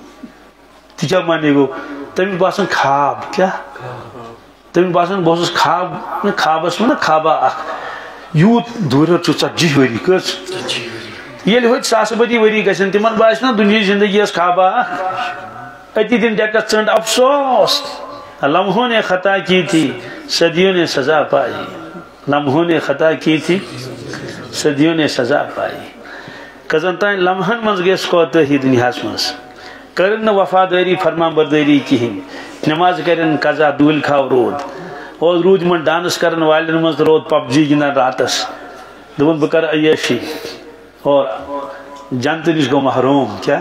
تجا مانے گو تمس باسن خواب کیا تمس باسن بہت خواب خوابس میں خوابا اخ یوت دور 40 وری کس یہ ہوت 100 بدی وری گسن تمن باس نا دنیا زندگی اس خوابا اتی دن ڈیکس چند افسوس لمحوں نے خطا کی تھی صدیوں نے سزا پائی لمحوں نے خطا کی تھی صدیوں نے سزا پائی کزن تائیں لمحن منز گیس کوتا ہی دنیا مز کرن وفاداری فرمان برداری کہین نماز کرن قضا دول کھاو رود اور رود من ڈانس کرن والن مز رود پب جی گنا راتس دون بکر عیشی اور جنت نش گو محروم کیا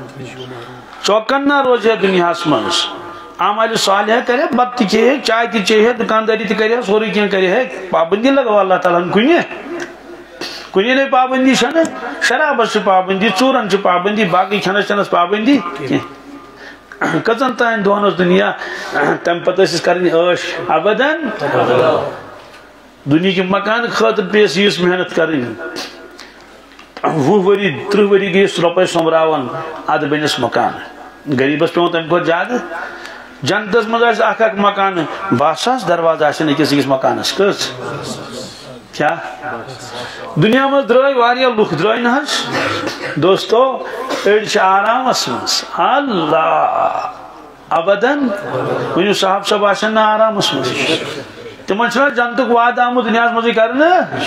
چوکن نہ روزے دنیا مز اعمال صالحہ کرے بت تہ چیے چائے تہ چیے دکانداری تہ کرے سوری کیا کرے پابندی لگو اللہ تعالیٰ کنے نہیں پابندی چھن شرابس پابندی ژورن پابندی باقی کھنس چنس پابندی کتن تین دہن دنیا تم پتہ کریں عش ابدن دنیا کے مکان خاطر پیس یس محنت کریں 20 وری 30 وری گیس روپے سومراون اد بنس مکان غریبس پیون تم کھت زیادہ جنتس مز اخ مکان 10,000 دروازہ آسن اکس مکانس کس کیا دنیا مز درائے واریاہ لوک درائے نا دوستو اڑ آرامس مز اللہ ابدن ونیو صاحب صاحب آسن نا آرامس مز تمن چھنا جنتک وعد آمد دنیا مز کرنا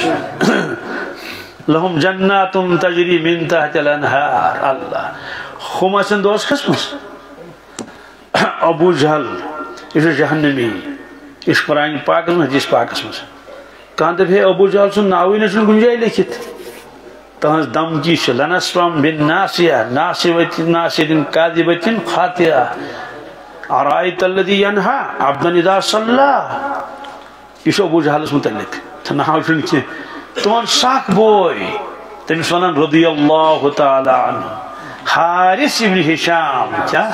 لهم جنات تجری من تحت الانہار اللہ خم آسن دوست قسمس ابو جہل یہ جہنمی اس قرآن پاک میں حدیث پاک میں کہاں دب ہے ابو جہل سن ناوی نے سن گنجائے لکھت تہذ دم کی لنسفم بالناسیہ ناسیوت ناسید کاذبت خاطئہ ارائیت الذی ینہا عبدا اذا صلی یہ ابو جہل متعلق تنہا سن کی تمہن ساک بوئی تمس ونان رضی اللہ تعالی عنہ حارث ابن ہشام کیا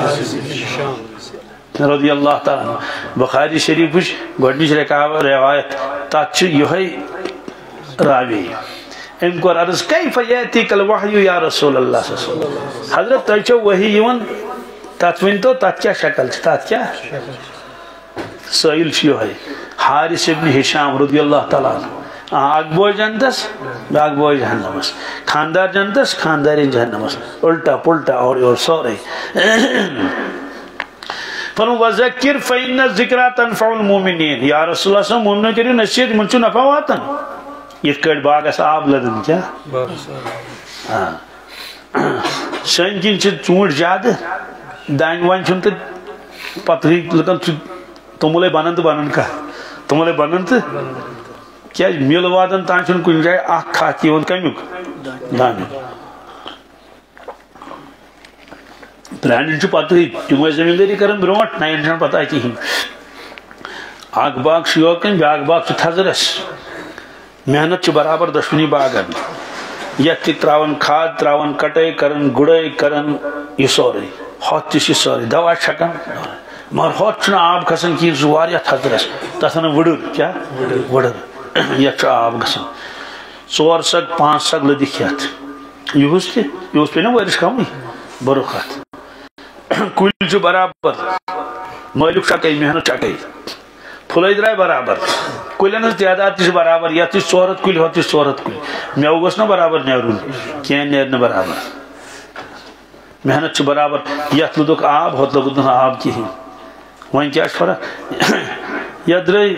رضی اللہ تعالی عنہ بخاری شریف وچ گوڈنچ روایت تات یہ راوی ام کو عرض کیف یاتیک الوحی یا رسول اللہ صلی اللہ علیہ وسلم حضرت تچو وحی یون تات ونتو تات کیا شکل تات کیا سائل یہ حارث ابن ہشام رضی اللہ تعالی عنہ اگ بوئے جنتس باگ بوئے جہنمس خاندار جنتس خانداری جہنمس الٹا پلٹا اور سورے فرمو وذکر فإن الذکرہ تنفع المومنین یا رسول اللہ صلی اللہ علیہ وسلم مومنوں کریو نصیحت منچو نفع واتن یہ کٹ باگ اس آب لدن کیا سن کن چونٹ زیادہ دائن وائن چھنت پتری لکن تمولے بنن کا تمولے بنن کیا میل وادن تان چھن کن جائے اخ کھاتی ون کمیک دان پرانن چھ پتہ تم زمینداری کرن برونٹ نہ ان پتہ کی اگ باغ یوکن بیاکھ باغ تھزرس محنت برابر دشونی باغن یت تراون کھاد تراون کٹائی کرن گڑائی کرن یہ سورے ہوت تہ سورے دوا چھکان مگر ہوت چھُنہٕ آب کھسان کہین سہ واریاہ تھزرس تتھ ونان وڑر کیا وڑر یتھ آب گژھان 4 سگ 5 سگ لدِکھ یتھ یہس تہ پہ نا ورس کمٕے برُکھ اتھ کُلۍ چھِ برابر مٲلِک چکے محنت چکے پھلے درائے برابر کلین ہز تعداد تہ برابر یتھ 400 کُلۍ ہوت 400 کُلۍ میوٕ گوٚژھ نا برابر نیرُن کینٛہہ نیرِ نہٕ برابر محنت چھ برابر یتھ لوٚدُکھ آب ہوت لوٚگُن نہٕ آب کِہیٖنۍ وۄنۍ کیٛاہ چھِ فرق یتھ درٛاے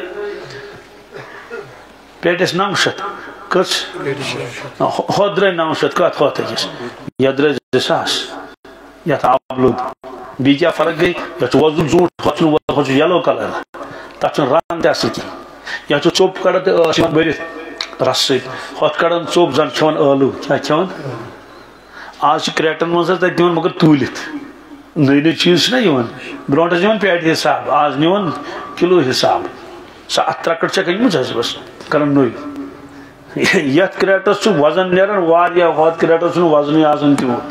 پیٹس 900 کٔژ ہوت درٛاے 900 کتھ ہوت أکِس یتھ درٛاے 2000 یتھ آب لوٚد بیٚیہِ کیٛاہ فرق گٔے یتھ چھُ وۄزُل زوٗٹھ ہوت چھُ یلو کلر تتھ چھُنہٕ رنگ تہِ اصل کینٛہہ یتھ چھُ ژوٚپ کڑان تہٕ ٲس یِوان بٔرِتھ رس سۭتۍ ہوت کڑان ژوٚپ زن کھٮ۪وان ٲلوٕ کیٛاہ کھٮ۪وان آز چھِ کریٹن منٛز حظ تتہِ دِوان مگر توٗلِتھ نٔے نٔے چیٖز چھِنہ یِوان برونٛٹھ ٲسۍ نِوان پیٹہِ حساب آز نِوان کِلوٗ حساب 7 ترٛکٕر چھکھ أنۍمٕژ حظ بس کران نٔے یتھ کریٹس چھُ وزن نیران واریاہ ہوت کریٹس چھُنہٕ وزنٕے آسان تیوٗت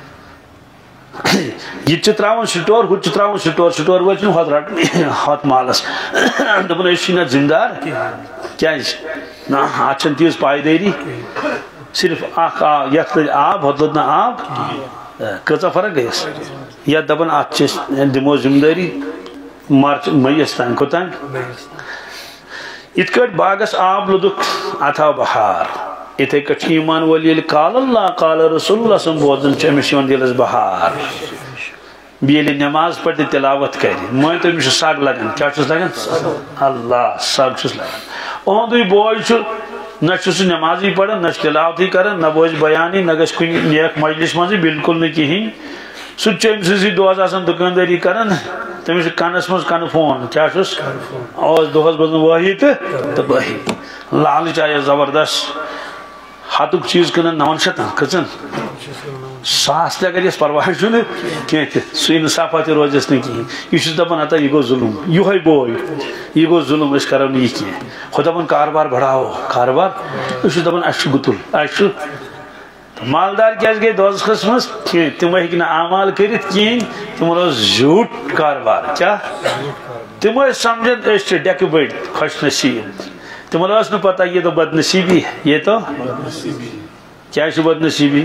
یہ تراون سٹور ہُہ چھُ تراون سٹور وٲلۍ چھِنہٕ ہوت رٹان ہوت مالس دپان أسۍ چھِ نہ زِندار کیٛازِ نہ اتھ چھنہٕ تیٖژ پایدٲری صرف اکھ یتھ لٔج آب ہوت لوٚد نہٕ آب کۭژاہ فرق گٔیس یتھ دپان اتھ چھِ أسۍ دِمو ذمہٕ دٲری مارچ مئیس تام کوٚتام یِتھ کٲٹھۍ باغس آب لوٚدُکھ اتھ آو بہار یِتھے کٲٹھۍ چھِ ایمان وول ییٚلہِ قال اللہ قال رسول اللہ سُنٛد بوزان چھُ أمِس یِوان دِلس بہار بیٚیہِ ییٚلہِ نٮ۪ماز پرِ تہٕ تِلاوت کرِ مٲنۍتو أمِس چھُ سگ لگان کیٛاہ چھُس لگان اللہ سگ چھُس لگان اُہُنٛدُے بوے چھُ نہ چھُ سُہ نٮ۪مازٕے پران نہ چھُ تِلاوتٕے کران نہ بوزِ بیانٕے نہ گژھِ کُنہِ نیک مجلس منٛزٕے بالکل نہٕ کِہیٖنۍ سُہ تہِ چھُ أمۍ سٕنٛزٕے دۄہس آسان دُکاندٲری کران تٔمِس چھُ کنس منٛز کنہٕ فون کیٛاہ چھُس اوس دۄہس بوزان وٲہی تہٕ بٲہی لالٕچ آیس زبردست ہتُک چیٖز کٕنان 900 کٔژن 100 تہِ اگر یس پرواے چھُنہٕ کینٛہہ تہِ سُہ انصافا تہِ روزٮ۪س نہٕ کِہیٖنۍ یہِ چھُس دپان ہتا یہِ گوٚو ظُلم یِہوے بوے یہِ گوٚو ظُلم أسۍ کرو نہٕ یہِ کینٛہہ ہُہ دپان کاربار بڑھاوو کاربار أسۍ چھِ دپان اَسہِ چھُ گُتُل اَسہِ چھُ مالدار کیٛازِ گٔے دوزخس منٛز کینٛہہ تِم ہیٚکۍ نہٕ اعمال کٔرِتھ کِہیٖنۍ تِمن اوس زیوٗٹھ کاربار کیٛاہ تِم ٲسۍ سمجھان أسۍ چھِ ڈیکہٕ بٔڑۍ خۄش نصیٖب تِمن ٲس نہٕ پتہ یہ تو بد نصیٖبی یہ تو کیٛازِ چھِ بد نصیٖبی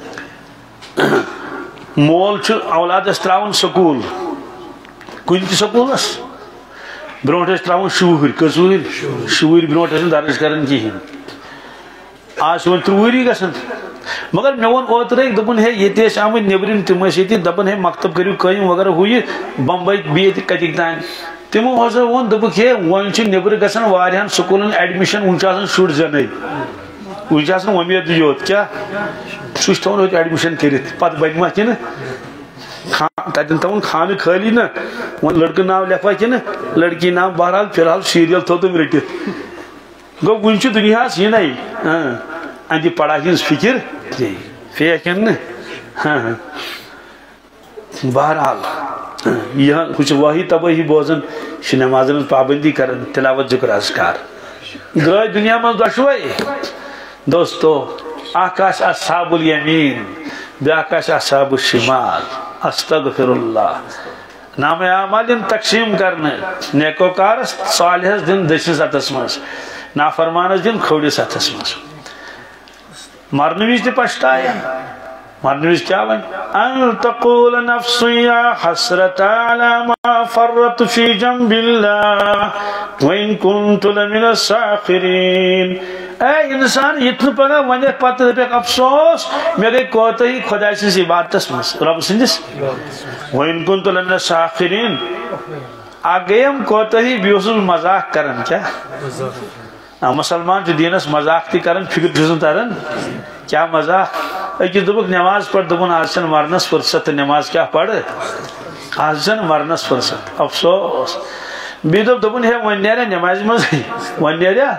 مول چھُ اولادس تراوان سکوٗل کُنہِ تہِ سکوٗلس برونٛٹھ ٲسۍ تراوان شُرۍ کٔژ شُرۍ برونٛٹھ ٲسۍ نہٕ درٕج کران کِہیٖنۍ آز چھِ وۄنۍ 3 ؤری گژھان مگر مےٚ ووٚن اوترے دوٚپُن ہے ییٚتہِ ٲسۍ آمٕتۍ نیٚبرِم تِم ٲسۍ ییٚتہِ دپان ہے مکتب کٔرِو کٲم وغیرہ ہُہ یہِ بمبے بیٚیہِ ییٚتہِ کتِکۍ تانۍ تِمو ہسا ووٚن دوٚپُکھ ہے وۄنۍ چھِ نیٚبرٕ گژھان واریاہن سکوٗلن ایڈمِشن وۄنۍ چھُ آسان شُرۍ زینٕے وۄنۍ چھِ آسان وۄمیدٕے یوت کیٛاہ سُہ چھُ تھاوان ہوٚتہِ ایڈمِشن کٔرِتھ پتہٕ بنہِ ما کِنہٕ تتٮ۪ن تھاوُن خانہٕ خٲلی نہ وۄنۍ لڑکہٕ ناو لیکھوا کِنہٕ لڑکی ناو بہرحال فی الحال سیٖریل تھوٚو تٔمۍ رٔٹِتھ گوٚو وُنہِ چھُ دُنیاہس یِنٕے اندِ پڑھاے ہٕنٛز فِکر فیک نہٕ بہرحال یہ ہُہ چھُ وٲہی تبٲہی بوزان یہِ چھُ نٮ۪مازن ہٕنٛز پابندی کران تِلاوت ذِکر اذکار درٛاے دُنیا منٛز دۄشوے دوستو اکھ آسہِ اصحاب الیمیٖن بیٛاکھ آسہِ اصحاب الشمال استغفر اللہ نامہ اعمال یِن تقسیٖم کرنہٕ نیکوکارس صالحس دِن دٔچھنِس اتھس منٛز نافرمانس دِن کھوورِس اتھس منٛز مرنہٕ وِزِ تہِ پشتاین مرنہٕ وِزِ کیٛاہ وَنہِ ان تقول نفس یا حسرت علی ما فرط فی جنب اللہ وإن كنت لمن الساخرین اے انسان یہِ نہٕ پگاہ ونٮ۪کھ پتہٕ دپٮ۪کھ افسوس مےٚ گٔے کوتاہی خۄداے سٕنٛزِ عبادتس منٛز رۄبہٕ سٕنٛدِس وإن كنت لمن الساخرین اکھ گٔیم کوتاہی بیٚیہِ اوسُس بہٕ مذاق کران کیٛاہ مسلمان چھُ دیٖنس مذاق تہِ کران فکر چھُس نہٕ تران کیٛاہ مذاق أکِس دوٚپُکھ نٮ۪ماز پر دوٚپُن آز چھنہٕ مرنس فرصت تہٕ نٮ۪ماز کیٛاہ پرٕ آز چھنہٕ مرنس فرصت افسوس بیٚیہِ دوٚپُن ہے وۄنۍ نیریا نٮ۪مازِ منٛزٕے وۄنۍ نیریا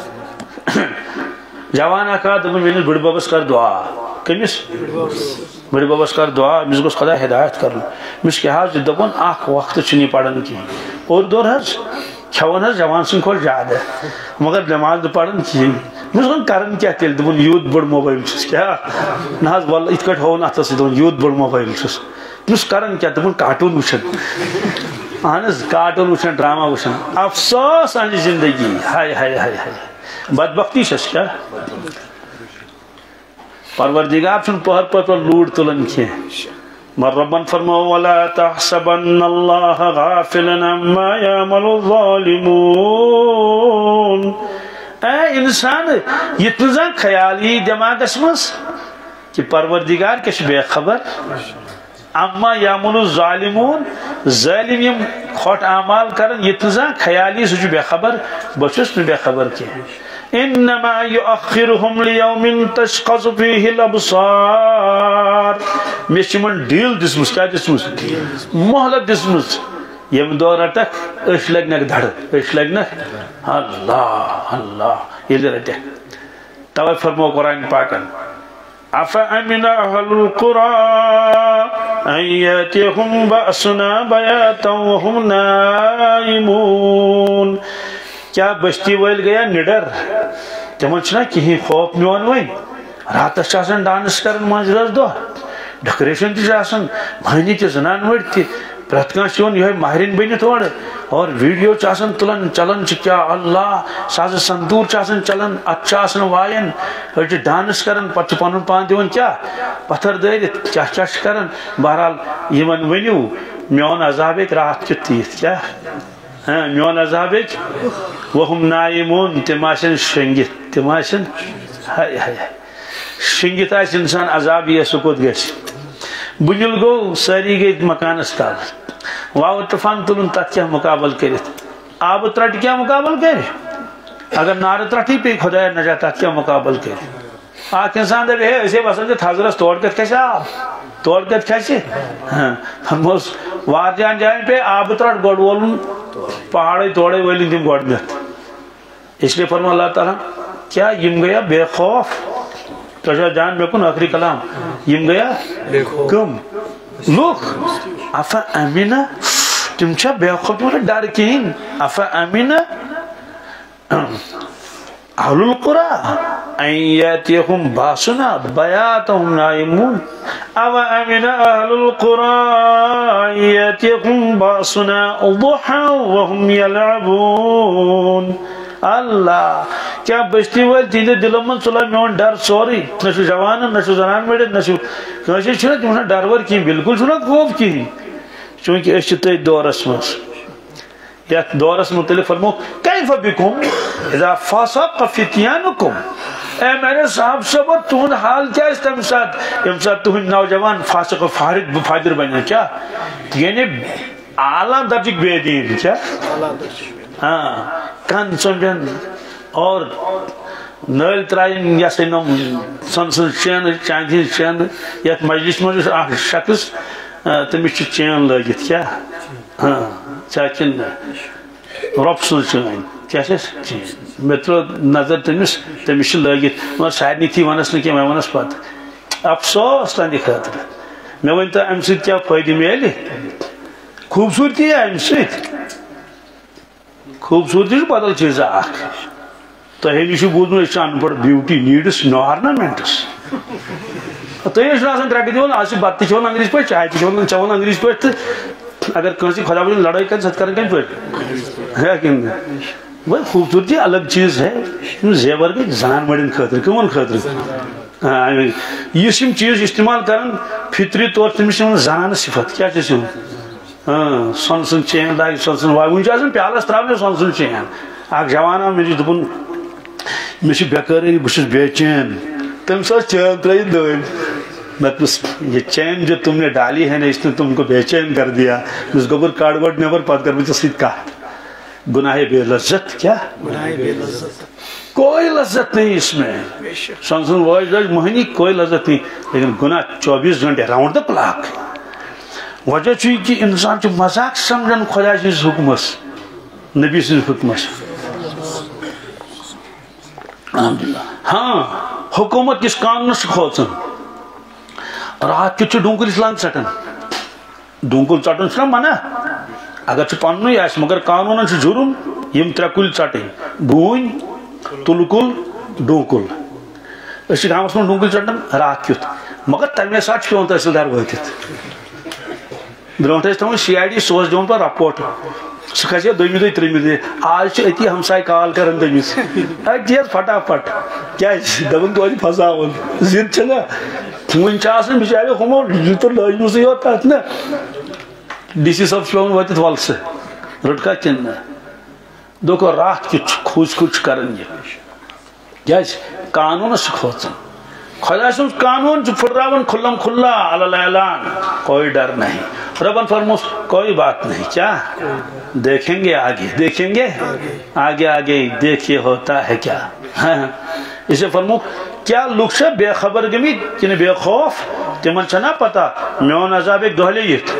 جوان اکھ آو دوٚپُن میٲنِس بٕڈِ ببس کر دعا کٔمِس بٕڈِ ببس کر دعا أمِس گوٚژھ خۄدا ہدایت کرُن أمِس کیٛاہ حظ چھُ دوٚپُن اکھ وقتہٕ چھُنہٕ یہِ پران کِہیٖنۍ اور دور حظ کھیون حظ جوان سن کھوت زیادہ مگر نماز پڑھن کہین مجھ کرن کیا تیل دپن یوت بڑ موبائل چھس کیا نہ حظ واللہ ات کٹ ہون اتس دپن یوت بڑ موبائل چھس مجھ کرن کیا دپن کارٹون وچھن اہن حظ کارٹون وچھن ڈرامہ وچھن افسوس سانہِ زندگی ہائے ہائے ہائے ہائے بدبختی چھس کیا پروردگار چھن پہر پہر لوٹ تلن کی مر ربن فرمو ولا تحسبن اللہ غافلا عما يعمل الظالمون اے انسان یہ تنظر خیالی دماغس مز کہ پروردگار کش بے خبر اما يعمل الظالمون ظالم یم کھوٹ اعمال کرن یہ تنظر خیالی سوچ بے خبر بچس بے خبر کی انما يؤخرهم ليوم تشخص فيه الابصار مشمن ڈیل دسمس کیا دسمس مہلت دسمس یم دور رٹک اش لگنک دھڑ اش لگنک اللہ اللہ یہ رٹک توے فرمو قرآن پاکن افامن اهل القرى ان ياتيهم بأسنا بياتا وهم نائمون کیا بستی ویل گیا نڈر تمن چھنا کہیں خوف میون وین راتس چاسن ڈانس کرن ماجرس دو ڈیکوریشن تہ آسان مہنی تہ زنان وڑ تہ پرت کان چون یہ ماہرین بنت اور ویڈیو چاسن تلن چلن کیا اللہ ساز سندور چاسن چلن ات آسان وائن اڑ ڈانس کرن پتہ پنن پان دیون کیا پتھر دٲرِتھ کیا کیا کرن بہرحال یمن ونیو میون عذاب رات کیُتھ تیٖتھ کیا میون عذاب وہم نائمون تماشن شنگت تماشن ہائے ہائے شنگت آس انسان عذاب یہ سکوت گھس بنیل گو ساری گئی مکانس تال واو طوفان تلن تت کیا مقابل کرت آب ترٹ کیا مقابل کر اگر نار ترٹی پی خدا نجات تت کیا مقابل کر آک انسان دے ہے اسے وسن تھزرس توڑ کت کھسے آب توڑ کت کھسے فرموس واریاں جائیں پہ آب ترٹ گوڑ وولن پہاڑی توڑے ویلی دیم گوڑ دیت اس لیے فرما اللہ تعالیٰ کیا یم گیا بے خوف تو جان میں کن آخری کلام یم گیا کم لوگ افا امینا تم چھا بے خوف تمہیں ڈر کہیں افا امینا اہل القرى ان یاتیہم باسنا بیاتہم نائمون اوا امن اہل القرى ان یاتیہم باسنا ضحا وهم یلعبون اللہ کیا بستی ویل تیندے دلوں من صلح میون ڈر سوری نشو جوان نشو زنان میڈے نشو کنشی چھنا تمہیں ڈرور کی بالکل چھنا خوف کی چونکہ اس چھتے دورس مس یا دورس متعلق فرمو کیف بکم اذا فاسق فتیانکم اے میرے صاحب صبر تہن حال کیا اس تم ساتھ امسات تہن نوجوان فاسق و فادر بننا کیا یعنی اعلیٰ درجک بے دین کیا ہاں کن سمجھن اور نل ترائن یا سنم سنسن چین چاندین چین یا مجلس میں شخص تمہیں چین لگت کیا ہاں چاچن رب سن چین کیا چین میں تو نظر تمہیں لگت مگر شاید نہیں تھی ونس نکی میں ونس پات افسوس تندی خاطر میں ونتا ام سید کیا فائدہ میلی خوبصورتی ہے ام سید خوبصورتی بدل چیز آخ تو ہے نیشو بودنو اس ان پڑ بیوٹی نیڈس نو آرنامنٹس تو یہ شناسن ترکی دیون آسی باتی چھوان انگریز پہ چاہی چھوان انگریز پہ اگر کنسی خدا بجن لڑائی کن ست کرن کن پہ ہے کن وہ خوبصورتی الگ چیز ہے زیور گئی زنان مڑن خاطر کمون خاطر یہ سم چیز استعمال کرن فطری طور تمہیں زنان صفت کیا چیز سنسن چین لاگ سنسن واگ ون چھ پیالس تراؤن سنسن چین اخ جوانا مجھے دپن مجھے بیکاری بس بے چین تم سا چین ترائی دن مطلب یہ چین جو تم نے ڈالی ہے نا اس نے تم کو بے چین کر دیا اس گوبر کارڈ ورڈ نیور پات کر مجھے سید کا گناہ بے لذت کیا گناہ بے لذت کوئی لذت نہیں اس میں سنسن واج مہنی کوئی لذت نہیں لیکن گناہ 24 گھنٹے راؤنڈ دا کلاک وجہ چوئی کہ انسان چو مذاق سمجھن خدا چیز حکمس نبی سے حکمس ہاں حکومت کس قانون سے کھوچن رات کچھ ڈونکل اسلام چٹن ڈونکل چٹن چھنا منع اگر پنوی آس مگر قانون جرم یم ترے کل ٹٹن ڈون تل کل ڈون کل گامس من ڈون کل ٹٹن رات کیت مگر تمے سات پیون تحصیلدار واتت برونٹ تھوان CID سوز دون پہ رپورٹ سہ کھسے دویمہ دہ تریمہ دہ آج اتی ہمسائے کال کران تمس اتی فٹافٹ کیا دپان توتہ پھساون زند چھنا ون بچارے ہمو یوتر لجمسے یوت تک نا DC صاحب پیون واتت ول سہ رٹکا کن دک رات کت کھوج کھوج کران یہ کیا قانون کھوچان خدا سن قانون پھٹراون کھلم کھلا اعلان کوئی ڈر نہیں ربن فرموس کوئی بات نہیں کیا دیکھیں گے آگے آگے دیکھیے ہوتا ہے کیا اسے فرمو کیا لوگ سے بے خبر گمی کن بے خوف تمن چھنا پتا میون عذاب ایک دہلے یہ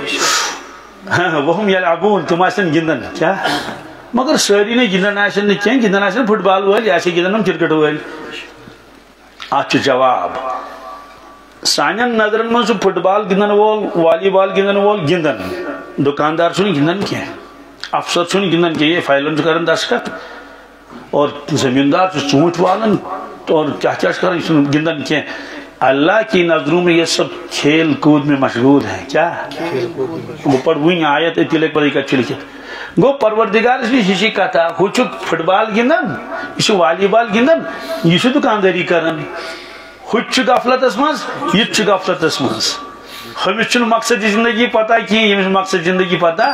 وہم یلعبون تم آسن گندن کیا مگر ساری نے گندن آسن نہیں کیا گندن آسن فٹ بال ہوئے ایسے گندن ہم کرکٹ ہوئے آج جواب سانین نظرن من فٹ بال گندن وول والی بال گندن وول گندن دکاندار چھن گندن کی افسر چھن گندن کی یہ فائلن کرن دستخط اور زمیندار ژوٗنٛٹھۍ والن اور کیا کرن گندن کی اللہ کی نظروں میں یہ سب کھیل کود میں مشغول ہیں کیا وہ پڑھ وہیں آیت اتلے پر ایک اچھی لکھت گو پروردگار اس بھی ہشی کتا ہوچو فٹ بال گندن یہ والی بال گندن یہ دکانداری کرن ہوچ غفلت اسمز یہ غفلت اسمز ہمیں مقصد زندگی پتہ کی یہ مقصد زندگی پتہ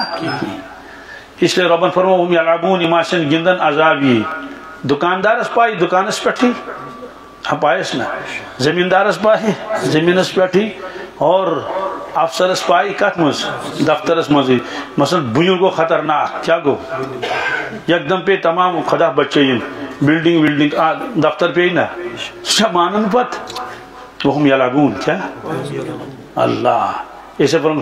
اس لیے ربن فرمو ہم یلعبون اماشن گندن عذابی دکاندار اس پائی دکان اس پٹھی ہم پائیس نا زمیندار اس پائی زمین اس پٹھی اور افسر اس پائی کت مز دفتر اس مزی مثلا بنیوں کو خطرناک کیا گو یک دم پہ تمام خدا بچے بلڈنگ دفتر پہ نا سچا مانن پت وہم یلعبون کیا اللہ اسے فرم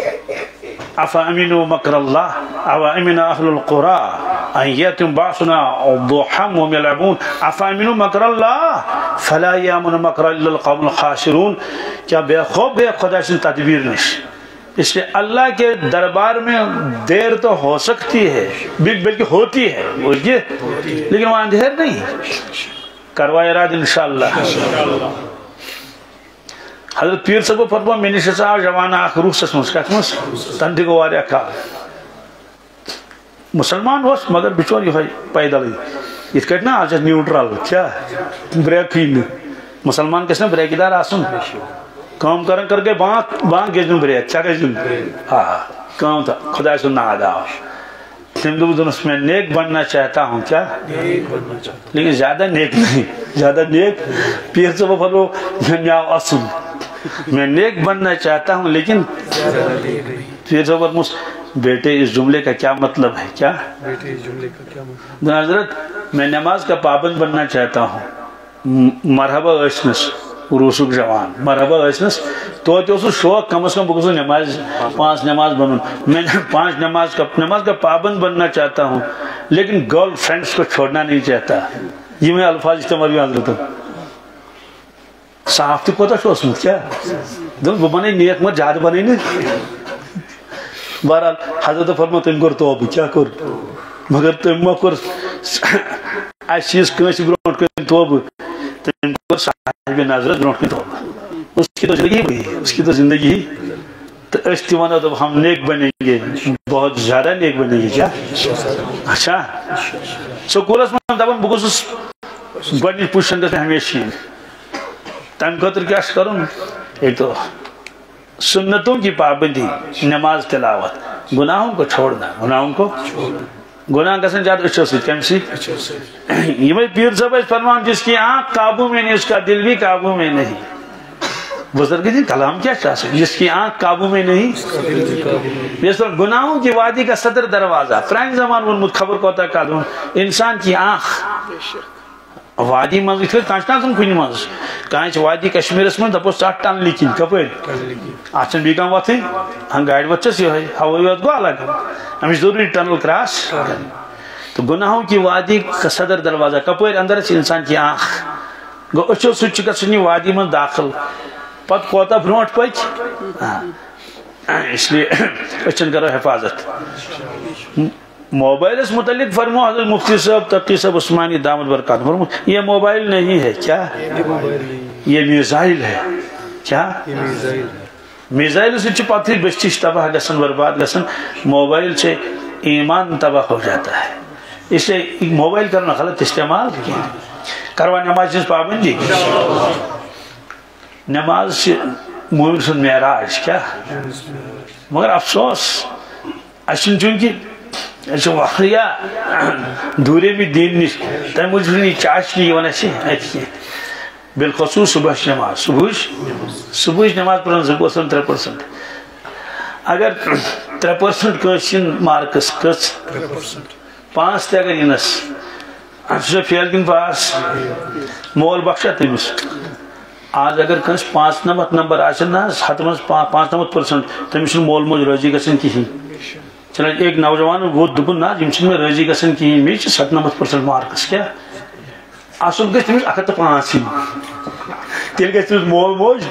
افا امینو مکر اللہ اوا امین اہل القرى ان یتم باسنا ضحا وهم یلعبون افا امینو مکر اللہ فلا یامن مکر الا القوم الخاسرون کیا بے خوف بے خدا سے تدبیر نش اس لیے اللہ کے دربار میں دیر تو ہو سکتی ہے بلکہ ہوتی ہے لیکن وہاں اندھیر نہیں کروائے اراد انشاءاللہ حضرت پیر صاحب فرما میں نے شاہ جوانہ روح سے سمجھ کہتمس تندی کو واریا کھا مسلمان ہوس مگر بچور یہ پیدل یہ کہتے نا آج نیوٹرل کیا بریک ہی مسلمان کس نے بریک دار آسن کام کرن کر کے بانگ گیجن بریک کیا گیجن کام تھا خدا سے نہ آدھا ہندو دنس میں نیک بننا چاہتا ہوں کیا لیکن زیادہ نیک نہیں زیادہ نیک پیر سے وہ پھلو میاں اسن میں نیک بننا چاہتا ہوں لیکن پیر سے وہ بیٹے اس جملے کا کیا مطلب ہے کیا حضرت میں نماز کا پابند بننا چاہتا ہوں مرحبا ٲسنس روسک جوان مرحبا ٲسنس تو شوق کم از کم بگو نماز 5 نماز بنن میں 5 نماز کا پابند بننا چاہتا ہوں لیکن گرل فرینڈس کو چھوڑنا نہیں چاہتا یہ میں الفاظ استعمال بھی حضرت صاف تو کوتا شوسمت کیا وہ بنے نیک مت زیادہ بنے نہیں بہرحال حضرت فرما تم کر توبہ کیا کر مگر تم ما کر اس چیز کنس برونٹ کر توبہ تم کر صاحب نظرت برونٹ کر توبہ اس کی تو زندگی ہوئی اس کی تو زندگی تو اس تیوانا تو ہم نیک بنیں گے بہت زیادہ نیک بنیں گے کیا اچھا سکول اس میں دبن بگوس گوڑنی پوشن کرتے ہمیشہ تم خطر کیا کروں ایک تو سنتوں کی پابندی نماز تلاوت گناہوں کو چھوڑنا گناہ کسن جات اچھو سی کم سی یہ میں پیر صاحب فرمان جس کی آنکھ قابو میں نہیں اس کا دل بھی قابو میں نہیں بزرگ جی کلام کیا چاہ سکتے جس کی آنکھ قابو میں نہیں جس پر گناہوں کی وادی کا صدر دروازہ فرینک زمان وہ خبر کو ہوتا ہے انسان کی آنکھ وادی مز اتھر کانچنا سن کنی مز کانچ وادی کشمیر اس میں دپو 60 ٹن لیکن کپر آچن بیگم وقت ہم گائیڈ بچس یہ ہے ہوائی وقت گو الگ ہمیں ضروری ٹنل کراس تو گناہوں کی وادی کا صدر دروازہ کپر اندر سے انسان کی آنکھ گو اچھو سچ کا سنی وادی میں داخل پت کوتا برونٹ پچ اس لیے اچھن کرو حفاظت موبائل اس متعلق فرمو حضرت مفتی صاحب تقی صاحب عثمانی دامت برکات فرمو یہ موبائل نہیں ہے کیا یہ میزائل ہے کیا میزائل سے پتہ بچی تباہ گسن برباد گسن موبائل سے ایمان تباہ ہو جاتا ہے اس لیے موبائل کرنا غلط استعمال کروا نماز جس پابندی نماز سے مومن سن معراج کیا مگر افسوس اچھن چونکہ دورے بھی دین نش تم موجود چاشنی ون اچھے بالخصوص صبح نماز صبح نماز پڑھن 2% 3% اگر 3% کنسن مارکس کس 5 تہ اگر ینس سہ فیل کن پاس مول بخشا تمس آج اگر کنس 95 نمبر آن ہتھ من 95% تمس مول موج راضی گھن کہین چلان ایک نوجوان ووت دپن نا یم میں راضی گھن کہین مے 97% مارکس کیا اصل گھس تمس 105 تیل گھس تمس مول موج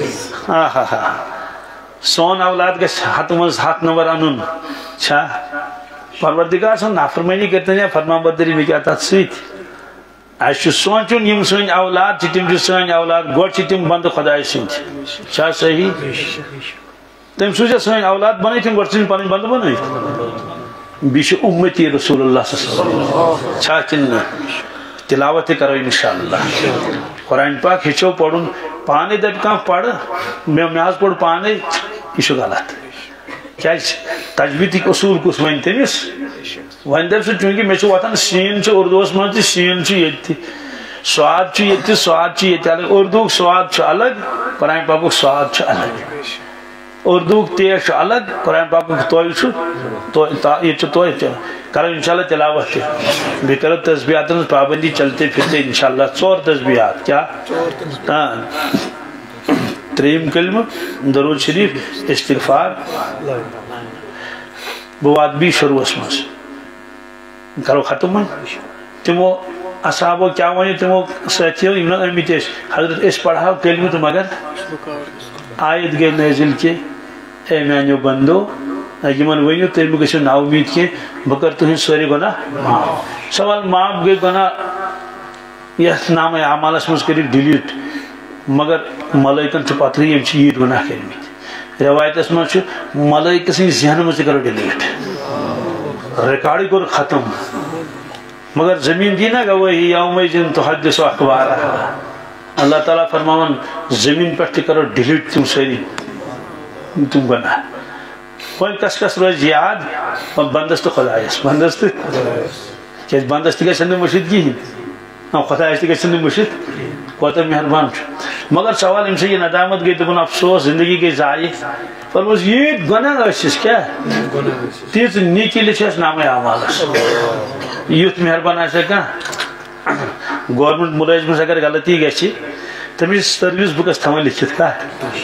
سون اولاد گھس ہتھ من 7 نمبر ان چھا پروردگار سن نافرمانی کرتے ہیں فرما برداری میں کیا تات سیت اس سوچن یم سن اولاد تم سن اولاد گوڑ تم بند خدای سند چھا صحیح تم سوچا سن اولاد بنائی تم گوڑ سن پن بند بنائی بیش امتی رسول اللہ صلی اللہ علیہ وسلم چھا کن تلاوت کرو انشاءاللہ قرآن پاک ہچو پڑھن پانے دب کان پڑھ میں آز پڑھ پانے یہ غلط کیا تجویدی اصول کس ون تمس ون دپ سہ چونکہ مے وتان سین اردوس من سین یہ سواد یہ سواد یہ الگ اردو سواد الگ قرآن پاک سواد الگ اردو تیز الگ قرآن پاک توئے کرو انشاءاللہ تلاوت بھی کرو تسبیحات پابندی چلتے پھرتے انشاءاللہ 4 تسبیحات کیا 3 کلمہ درود شریف استغفار بواد بھی شروع اسمس کرو ختم تمو اصحابو کیا ونی تمو ساتھیو امن امیت حضرت اس پڑھاو کلمہ تو مگر آیت گئی نازل کے اے میانیو بندو یمن ونیو تم گھو نا امید کی بکر تہذ سوری گناہ سوال معاف گئی گناہ یہ نام اعمالس مز کر ڈیلیٹ مگر ملائکن پتہ یم یہ گناہ کرمت روایتس مز ملائکہ سن ذہن مز کرو ڈیلیٹ ریکارڈ کور ختم مگر زمین دی نا گواہی یومئذ تحدث اخبارہا اللہ تعالیٰ فرماون زمین پہ کرو ڈیلیٹ تم ساری تم گناہ کوئی کس کس روز یاد بندس تو خدایس بندس تو کیس بندس تھی گھن مشید کی خدایس تھی گھن مشید کوتا مہربان مگر سوال امس یہ ندامت گئی دپن افسوس زندگی گئی ضائع پر یہ گناہ ٲسِس کیا تیز نیکی لچھس نام اعمالس یوت مہربان آسے کانٛہہ گورنمنٹ ملازمس اگر غلطی گژھِ تمس سروس بکس تھاون لکھت کا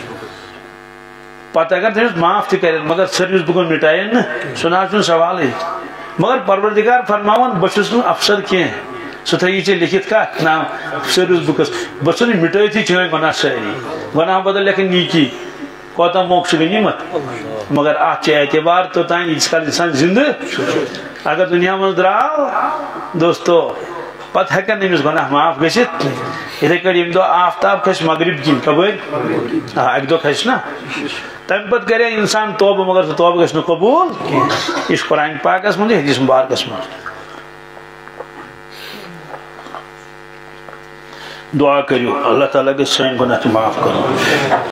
پتہ اگر تمس معاف تہ کرن مگر سروس بکن مٹائن نا سہ نا سوال مگر پروردگار فرماون بچس نا افسر کی سہ تھی ے لکھت کت نام سروس بکس بس مٹائی چین گناہ ساری گناہ بدل لیکن نیکی کوتا موقع غنیمت مگر ات اعتبار توتان یس کال انسان زندہ اگر دنیا من درو دوستو پتہ ہکن امس گناہ معاف گھت اتھے کٹ یم دہ آفتاب کھس مغرب کن کبر اک دہ کھس نا تم پتہ کرے انسان توبہ مگر سہ توبہ گھس قبول یہ قرآن پاکس من حدیث مبارکس من دعا کریو اللہ تعالیٰ کے سین گناہ معاف کرو